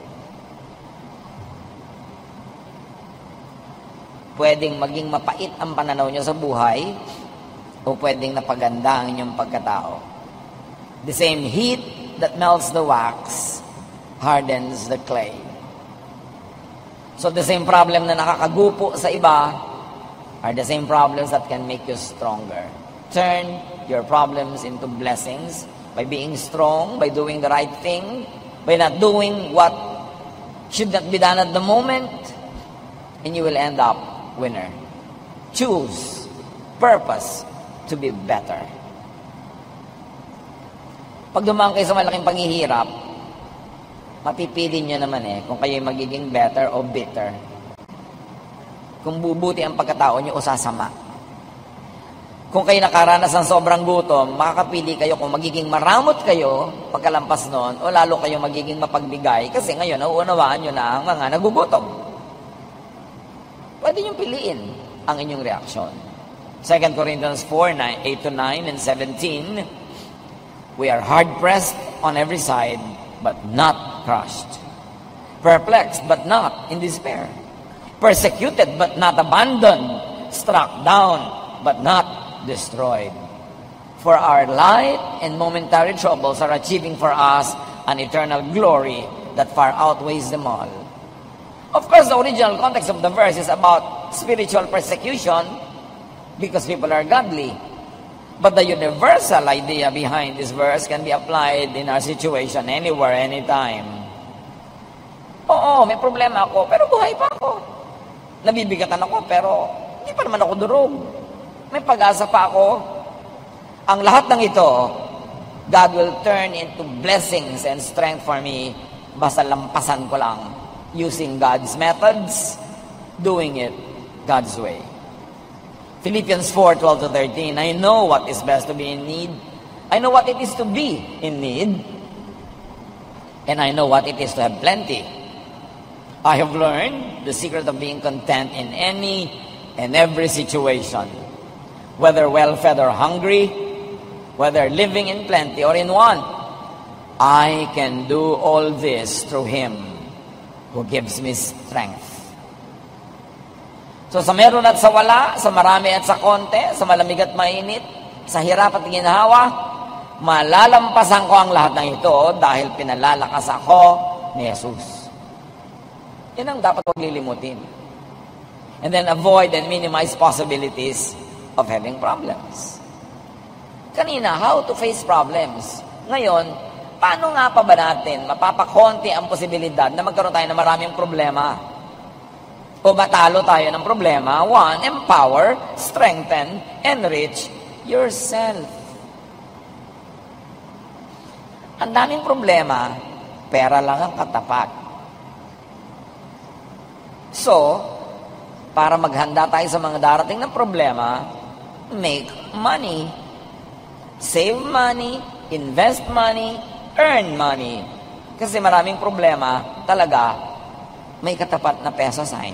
Pwedeng maging mapait ang pananaw nyo sa buhay o pwedeng napaganda ang inyong pagkatao. The same heat that melts the wax hardens the clay. So the same problem na nakakagupo sa iba are the same problems that can make you stronger. Turn your problems into blessings by being strong, by doing the right thing, by not doing what should not be done at the moment, and you will end up winner. Choose purpose to be better. Pag dumaan kayo sa malaking paghihirap, mapipili nyo naman kung kayo magiging better o bitter. Kung bubuti ang pagkatao nyo o sasama. Kung kayo nakaranas ng sobrang gutom, makakapili kayo kung magiging maramot kayo pagkalampas noon o lalo kayo magiging mapagbigay kasi ngayon nauunawaan nyo na ang mga nagugutom. Pwede nyo piliin ang inyong reaksyon. 2 Corinthians 4, 8-9 and 17, we are hard-pressed on every side, but not crushed. Perplexed, but not in despair. Persecuted, but not abandoned. Struck down, but not destroyed. For our light and momentary troubles are achieving for us an eternal glory that far outweighs them all. Of course, the original context of the verse is about spiritual persecution because people are godly. But the universal idea behind this verse can be applied in our situation anywhere, anytime. Oo, may problema ako, pero buhay pa ako. Nabibigatan ako, pero hindi pa naman ako durog. May pag-asa pa ako. Ang lahat ng ito, God will turn into blessings and strength for me basta lampasan ko lang using God's methods, doing it God's way. Philippians 4:12-13, I know what is best to be in need. I know what it is to be in need. And I know what it is to have plenty. I have learned the secret of being content in any and every situation. Whether well-fed or hungry, whether living in plenty or in want, I can do all this through Him who gives me strength. So sa meron at sa wala, sa marami at sa konti, sa malamig at mainit, sa hirap at ginhawa, malalampasan ko ang lahat ng ito dahil pinalalakas ako ni Jesus. Yan ang dapat huwag lilimutin. And then avoid and minimize possibilities of having problems. Kanina, how to face problems. Ngayon, paano nga pa ba natin mapapakonti ang posibilidad na magkaroon tayo ng maraming problema? O matalo tayo ng problema? 1, empower, strengthen, enrich yourself. Ang daming problema, pera lang ang katapat. So, para maghanda tayo sa mga darating na problema, make money. Save money, invest money, earn money. Kasi maraming problema, talaga, may katapat na peso sign.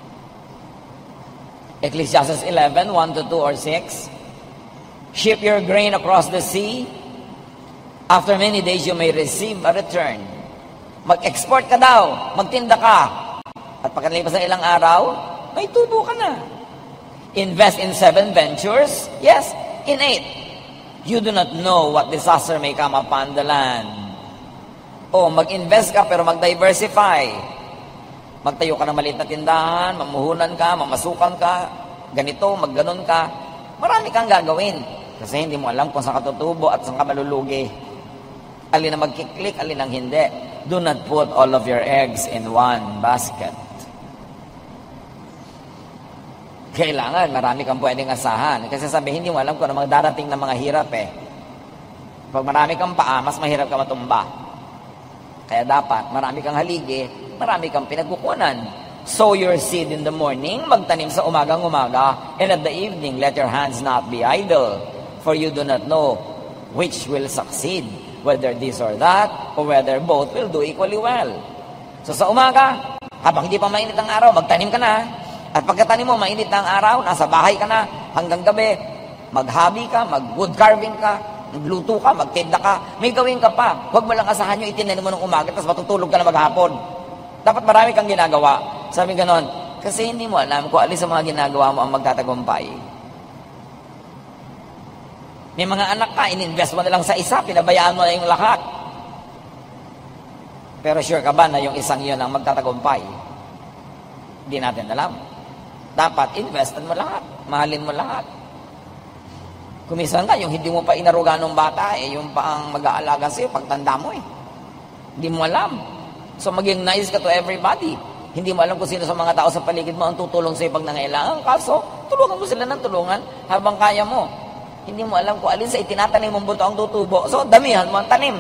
Ecclesiastes 11, 1-2 or 6. Ship your grain across the sea. After many days, you may receive a return. Mag-export ka daw. Magtinda ka. At pagkalipas ng ilang araw, may tubo ka na. Invest in 7 ventures. Yes, in 8. You do not know what disaster may come upon the land. O, mag-invest ka pero mag-diversify. Magtayo ka ng maliit na tindahan, mamuhunan ka, mamasukan ka, ganito, magganon ka. Marami kang gagawin. Kasi hindi mo alam kung saan ka tutubo at saan ka malulugi. Alin ang magkiklik, alin ang hindi. Do not put all of your eggs in one basket. Kailangan, marami kang pwedeng asahan. Kasi sabi, hindi mo alam kung ano magdarating na mga hirap Pag marami kang paa, mas mahirap ka matumba. Kaya dapat, marami kang haligi, marami kang pinagkukunan. Sow your seed in the morning, magtanim sa umagang-umaga, and at the evening, let your hands not be idle, for you do not know which will succeed, whether this or that, or whether both will do equally well. So sa umaga, habang hindi pa mainit ang araw, magtanim ka na. At pagkatanim mo, mainit na ang araw, nasa bahay ka na, hanggang gabi, mag-hobby ka, mag-wood carving ka, magluto ka, magtinda ka, may gawin ka pa. Huwag mo lang asahan yung itinanin mo ng umaga, tapos matutulog ka na maghapon. Dapat marami kang ginagawa. Sabi ganon, kasi hindi mo alam kung alin sa mga ginagawa mo ang magtatagumpay. May mga anak ka, in-invest mo na lang sa isa, pinabayaan mo na yung lahat. Pero sure ka ba na yung isang yun ang magtatagumpay? Hindi natin alam. Dapat investan mo lahat, mahalin mo lahat. Kumisan ka, yung hindi mo pa inaruga ng bata, yung pa ang mag-aalaga sa'yo, pagtanda mo Hindi mo alam. So maging nice ka to everybody. Hindi mo alam kung sino sa mga tao sa paligid mo ang tutulong sa'yo pag nangailangan. Kaso, tulungan mo sila ng tulungan habang kaya mo. Hindi mo alam kung alin sa itinatanim mong buto ang tutubo. So, damihan mo ang tanim.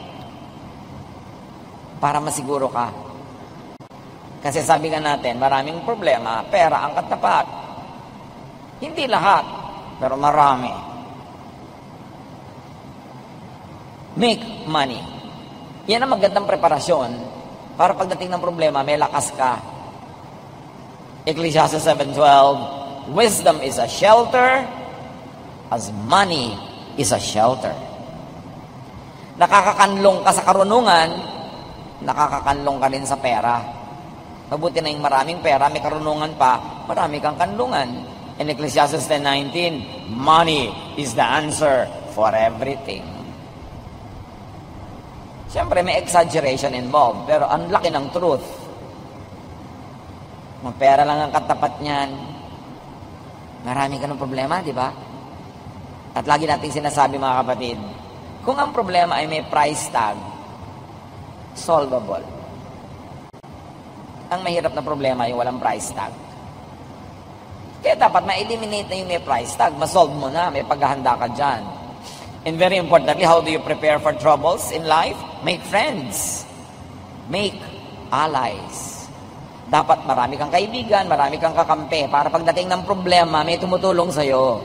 Para masiguro ka. Kasi sabi nga natin, maraming problema, pera ang katapat. Hindi lahat, pero marami. Make money. Yan ang magandang preparasyon para pagdating ng problema, may lakas ka. Ecclesiastes 7:12, wisdom is a shelter as money is a shelter. Nakakakanlong ka sa karunungan, nakakakanlong ka rin sa pera. Mabuti na yung maraming pera, may karunungan pa, marami kang kanlungan. In Ecclesiastes 10:19, money is the answer for everything. Siyempre, may exaggeration involved, pero ang laki ng truth. Kung pera lang ang katapat niyan, marami ka ng problema, di ba? At lagi nating sinasabi, mga kapatid, kung ang problema ay may price tag, solvable. Ang mahirap na problema ay walang price tag. Kaya dapat ma-eliminate na yung may price tag. Masolve mo na, may paghahanda ka dyan. And very importantly, how do you prepare for troubles in life? Make friends. Make allies. Dapat marami kang kaibigan, marami kang kakampi, para pagdating ng problema, may tumutulong sa'yo.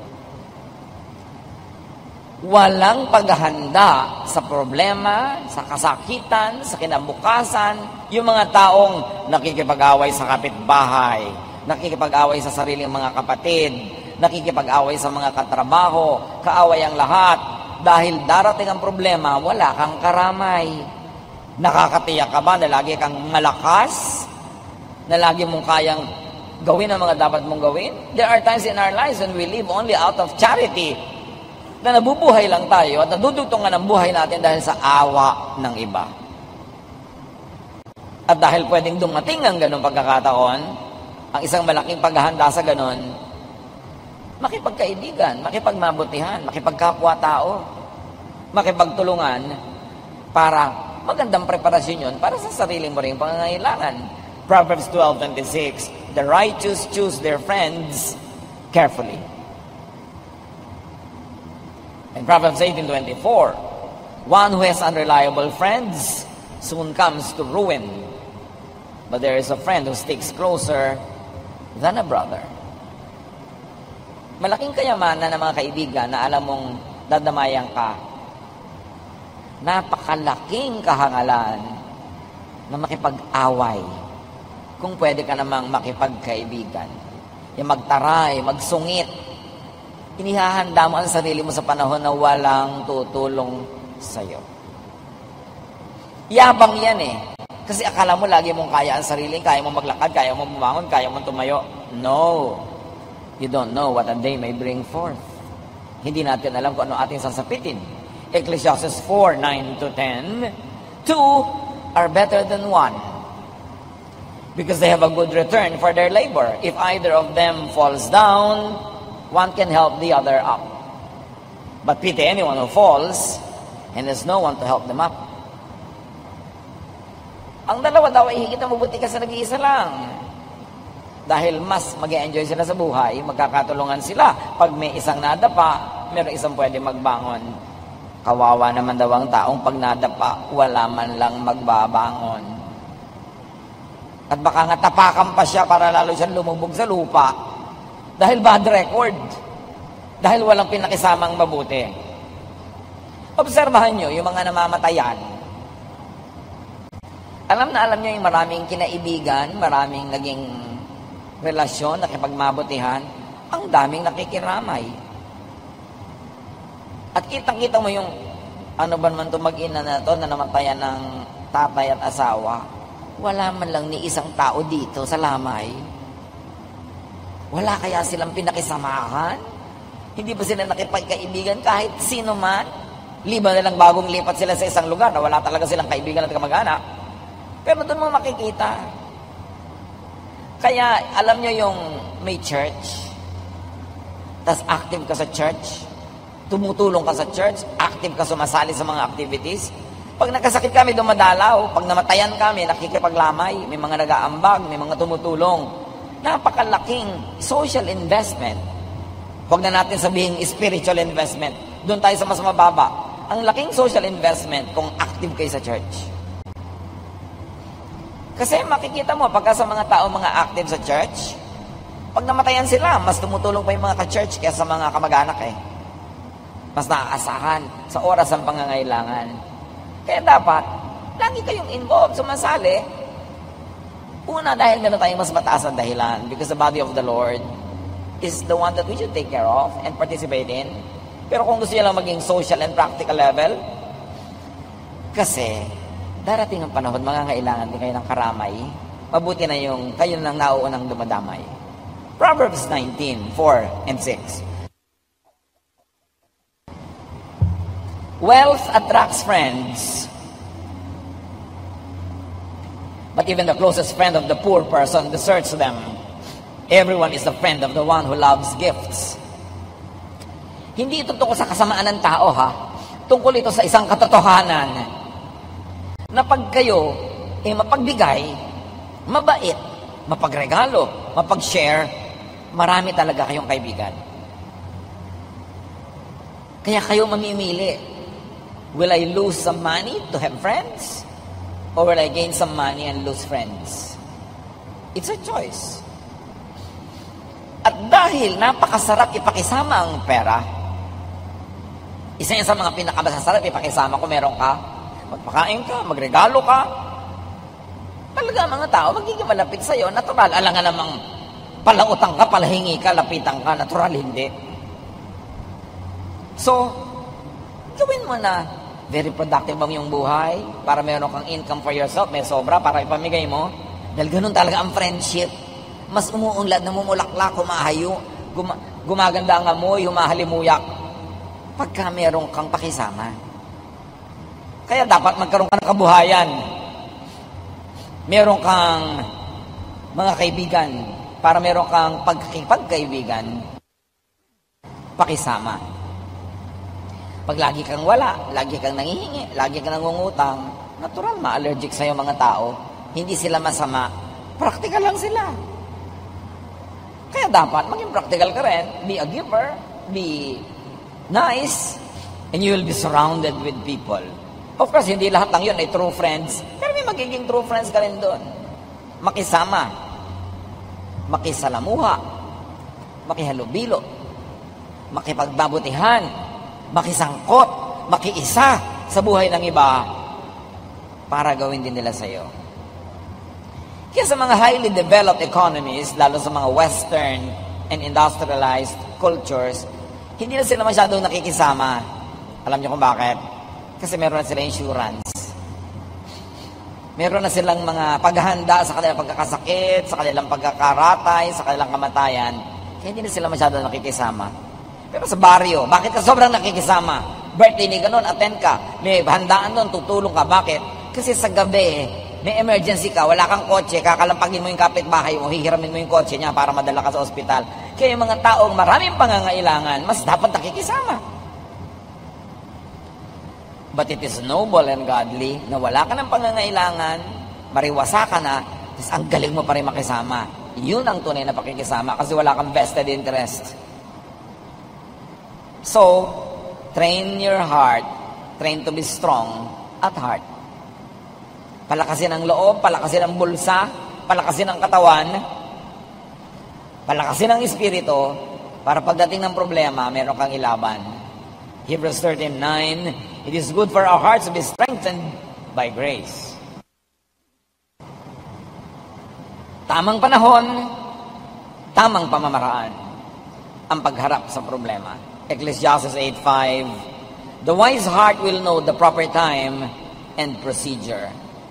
Walang paghahanda sa problema, sa kasakitan, sa kinabukasan, yung mga taong nakikipag-away sa kapitbahay, nakikipag-away sa sariling mga kapatid, nakikipag-away sa mga katrabaho, kaaway ang lahat. Dahil darating ang problema, wala kang karamay. Nakakatiyak ka ba na lagi kang malakas? Na lagi mong kayang gawin ang mga dapat mong gawin? There are times in our lives when we live only out of charity, na nabubuhay lang tayo at nadudugtungan ang buhay natin dahil sa awa ng iba. At dahil pwedeng dumating ang ganong pagkakataon, ang isang malaking paghahanda sa ganon, makipagkaibigan, makipagmabutihan, makipagkapwa-tao, makipagtulungan para magandang preparasyon yun para sa sarili mo rin pangangailangan. Proverbs 12:26, the righteous choose their friends carefully. And Proverbs 18:24, one who has unreliable friends soon comes to ruin, but there is a friend who sticks closer than a brother. Malaking kayamanan ng mga kaibigan na alam mong dadamayan ka. Napakalaking kahangalan na makipag-away kung pwede ka namang makipagkaibigan. Yung magtaray, magsungit. Inihahanda mo ang sarili mo sa panahon na walang tutulong sa'yo. Yabang yan Kasi akala mo lagi mong kaya ang sarili, kaya mong maglakad, kaya mong bumangon, kaya mong tumayo. No. You don't know what a day may bring forth. Hindi natin alam kung ano ating sasapitin. Ecclesiastes 4:9-10, two are better than one, because they have a good return for their labor. If either of them falls down, one can help the other up. But pity anyone who falls, and there's no one to help them up. Ang dalawa daw ay higit na mabuti kasi nag-iisa lang. Dahil mas mag-enjoy sila sa buhay, magkakatulungan sila. Pag may isang nadapa, meron isang pwede magbangon. Kawawa naman daw ang taong pag nadapa, wala man lang magbabangon. At baka nga tapakan pa siya para lalo siyang lumubog sa lupa. Dahil bad record. Dahil walang pinakisamang mabuti. Obserbahan nyo yung mga namamatayan. Alam na alam nyo yung maraming kinaibigan, maraming naging relasyon, nakipagmabutihan, ang daming nakikiramay. At kitang-kita mo yung, ano ba naman ito mag-ina na ito na namatayan ng tatay at asawa. Wala man lang ni isang tao dito sa Lamay. Wala kaya silang pinakisamahan? Hindi ba sila nakipagkaibigan kahit sino man? Liban na lang bagong lipat sila sa isang lugar na wala talaga silang kaibigan at kamag-anak. Pero doon mo makikita. Kaya alam nyo yung may church, tas active ka sa church, tumutulong ka sa church, active ka sumasali sa mga activities. Pag nagkasakit kami, dumadalaw. Pag namatayan kami, nakikipaglamay. May mga nag-aambag, may mga tumutulong. Napakalaking social investment. Huwag na natin sabihin spiritual investment. Doon tayo sa mas mababa. Ang laking social investment kung active kayo sa church. Kasi makikita mo, pagka sa mga tao mga active sa church, pag namatayan sila, mas tumutulong pa yung mga ka-church kaysa sa mga kamag-anak eh. Mas naaasahan sa oras ng pangangailangan. Kaya dapat, lagi kayong involved, sumasali. Una, dahil meron tayong mas mataas na dahilan because the body of the Lord is the one that we should take care of and participate in. Pero kung gusto nyo lang maging social and practical level, kasi darating ang panahon, mangangailangan din kayo ng karamay, mabuti na yung kayo nang nauunang dumadamay. Proverbs 19:4 and 6. Wealth attracts friends, but even the closest friend of the poor person deserts them. Everyone is the friend of the one who loves gifts. Hindi ito tungkol sa kasamaan ng tao, ha? Tungkol ito sa isang katotohanan na pag kayo mapagbigay, mabait, mapagregalo, mapag-share, marami talaga kayong kaibigan. Kaya kayo mamimili. Will I lose some money to have friends? Or will I gain some money and lose friends? It's a choice. At dahil napakasarap ipakisama ang pera, isa yan sa mga pinakamasasarap ipakisama kung meron ka, magpakain ka, magregalo ka, talaga mga tao magiging malapit sa'yo, natural. Alam nga namang palautang ka, palahingi ka, lapitan ka, natural hindi. So, gawin mo na very productive ang iyong buhay para meron kang income for yourself, may sobra para ipamigay mo. Dahil ganun talaga ang friendship. Mas umuunlad, namumulaklak, humahayo, gumaganda ang amoy, humahalimuyak pagka meron kang pakisama. Kaya dapat magkaroon ka ng kabuhayan. Meron kang mga kaibigan para meron kang pagkikipagkaibigan, pakisama. Pag lagi kang wala, lagi kang nangihingi, lagi kang nangungutang, natural, ma-allergic sa'yo mga tao. Hindi sila masama. Practical lang sila. Kaya dapat maging practical ka rin. Be a giver, be nice, and you will be surrounded with people. Of course, hindi lahat lang yun ay true friends. Pero may magiging true friends ka rin doon. Makisama, makisalamuha, makihalubilo, makipagbabutihan, makisangkot, makiisa sa buhay ng iba para gawin din nila sa'yo. Kaya sa mga highly developed economies, lalo sa mga Western and industrialized cultures, hindi na sila masyadong nakikisama. Alam niyo kung bakit? Kasi meron na sila insurance. Meron na silang mga paghahanda sa kanilang pagkakasakit, sa kanilang pagkakaratay, sa kanilang kamatayan. Kaya hindi na sila masyadong nakikisama. Pero sa baryo, bakit ka sobrang nakikisama? Birthday ni ganun, attend ka. May handaan doon, tutulong ka. Bakit? Kasi sa gabi, may emergency ka, wala kang kotse, kakalampagin mo yung kapitbahay mo, hihiramin mo yung kotse niya para madala ka sa ospital. Kaya yung mga taong maraming pangangailangan, mas dapat nakikisama. But it is noble and godly na wala ka ng pangangailangan, mariwasa ka na, tapos ang galing mo pa rin makisama. Yun ang tunay na pakikisama kasi wala kang vested interest. So, train your heart, train to be strong at heart. Palakasin ang loob, palakasin ang bulsa, palakasin ang katawan, palakasin ang espiritu, para pagdating ng problema, meron kang ilaban. Hebrews 13:9, it is good for our hearts to be strengthened by grace. Tamang panahon, tamang pamamaraan ang pagharap sa problema. Ecclesiastes 8:5, The wise heart will know the proper time and procedure.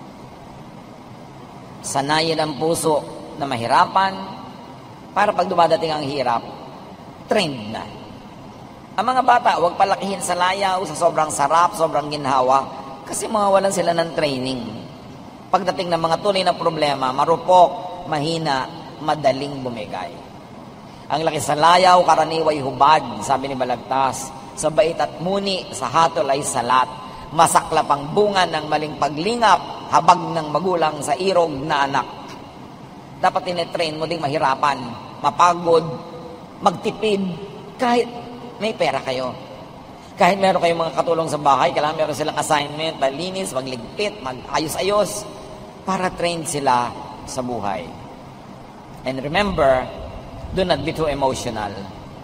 Sanayin ang puso na mahirapan para pag dumadating ang hirap, trained na. Ang mga bata, huwag palakihin sa layaw, sa sobrang sarap, sobrang ginhawa, kasi mawawalan sila ng training. Pagdating ng mga tunay na problema, marupok, mahina, madaling bumigay. Ang laki sa layaw, karaniway hubad, sabi ni Balagtas. Sa bait at muni, sa hatol ay salat. Masaklap ang bunga ng maling paglingap, habag ng magulang sa irog na anak. Dapat tinetrain mo ding mahirapan, mapagod, magtipid, kahit may pera kayo. Kahit meron kayong mga katulong sa bahay, kailangan meron silang assignment, malinis, magligpit, mag-ayos-ayos, para train sila sa buhay. And remember, do not be too emotional.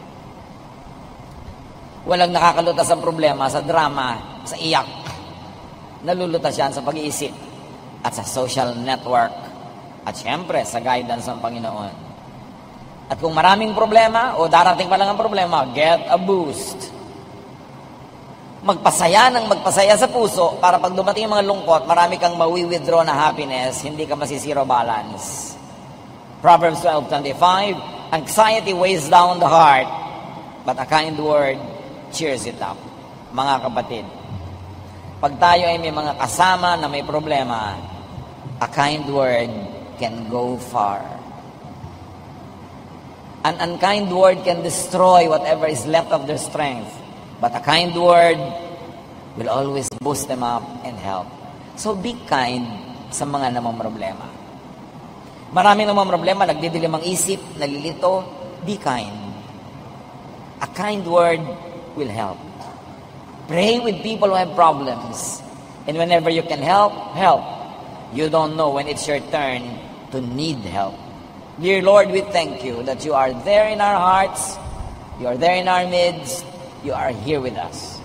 Walang nakakalutas ang problema sa drama, sa iyak. Nalulutas yan sa pag-iisip at sa social network at syempre sa guidance ng Panginoon. At kung maraming problema o darating pa lang ang problema, get a boost. Magpasaya ng magpasaya sa puso para pag dumating yung mga lungkot, marami kang mawi-withdraw na happiness, hindi ka masisiro balance. Proverbs 12:25, anxiety weighs down the heart, but a kind word cheers it up. Mga kapatid, pag tayo ay may mga kasama na may problema, a kind word can go far. An unkind word can destroy whatever is left of their strength, but a kind word will always boost them up and help. So be kind sa mga namang problema. Maraming namang problema, nagdidilim ang isip, nalilito, be kind. A kind word will help. Pray with people who have problems. And whenever you can help, help. You don't know when it's your turn to need help. Dear Lord, we thank you that you are there in our hearts, you are there in our midst, you are here with us.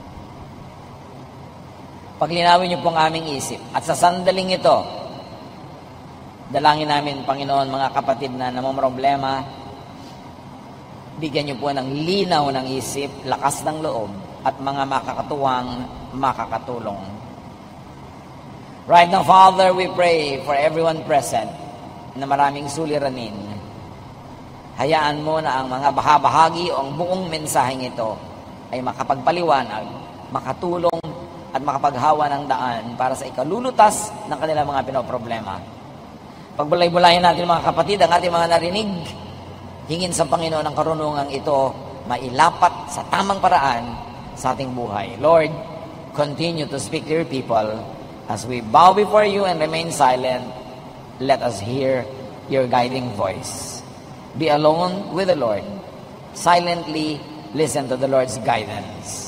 Paglinawin niyo po ang aming isip. At sa sandaling ito, dalangin namin, Panginoon, mga kapatid na namamroblema, bigyan niyo po ng linaw ng isip, lakas ng loob, at mga makakatuwang makakatulong. Right now, Father, we pray for everyone present na maraming suliranin. Hayaan mo na ang mga bahagi o ang buong mensaheng ito ay makapagpaliwanag, makatulong, at makapaghawa ng daan para sa ikalulutas ng kanilang mga pinoproblema. Pagbulay-bulayan natin mga kapatid ang ating mga narinig, hingin sa Panginoon ang karunungang ito mailapat sa tamang paraan sa ating buhay. Lord, continue to speak to your people as we bow before you and remain silent. Let us hear your guiding voice. Be alone with the Lord. Silently listen to the Lord's guidance.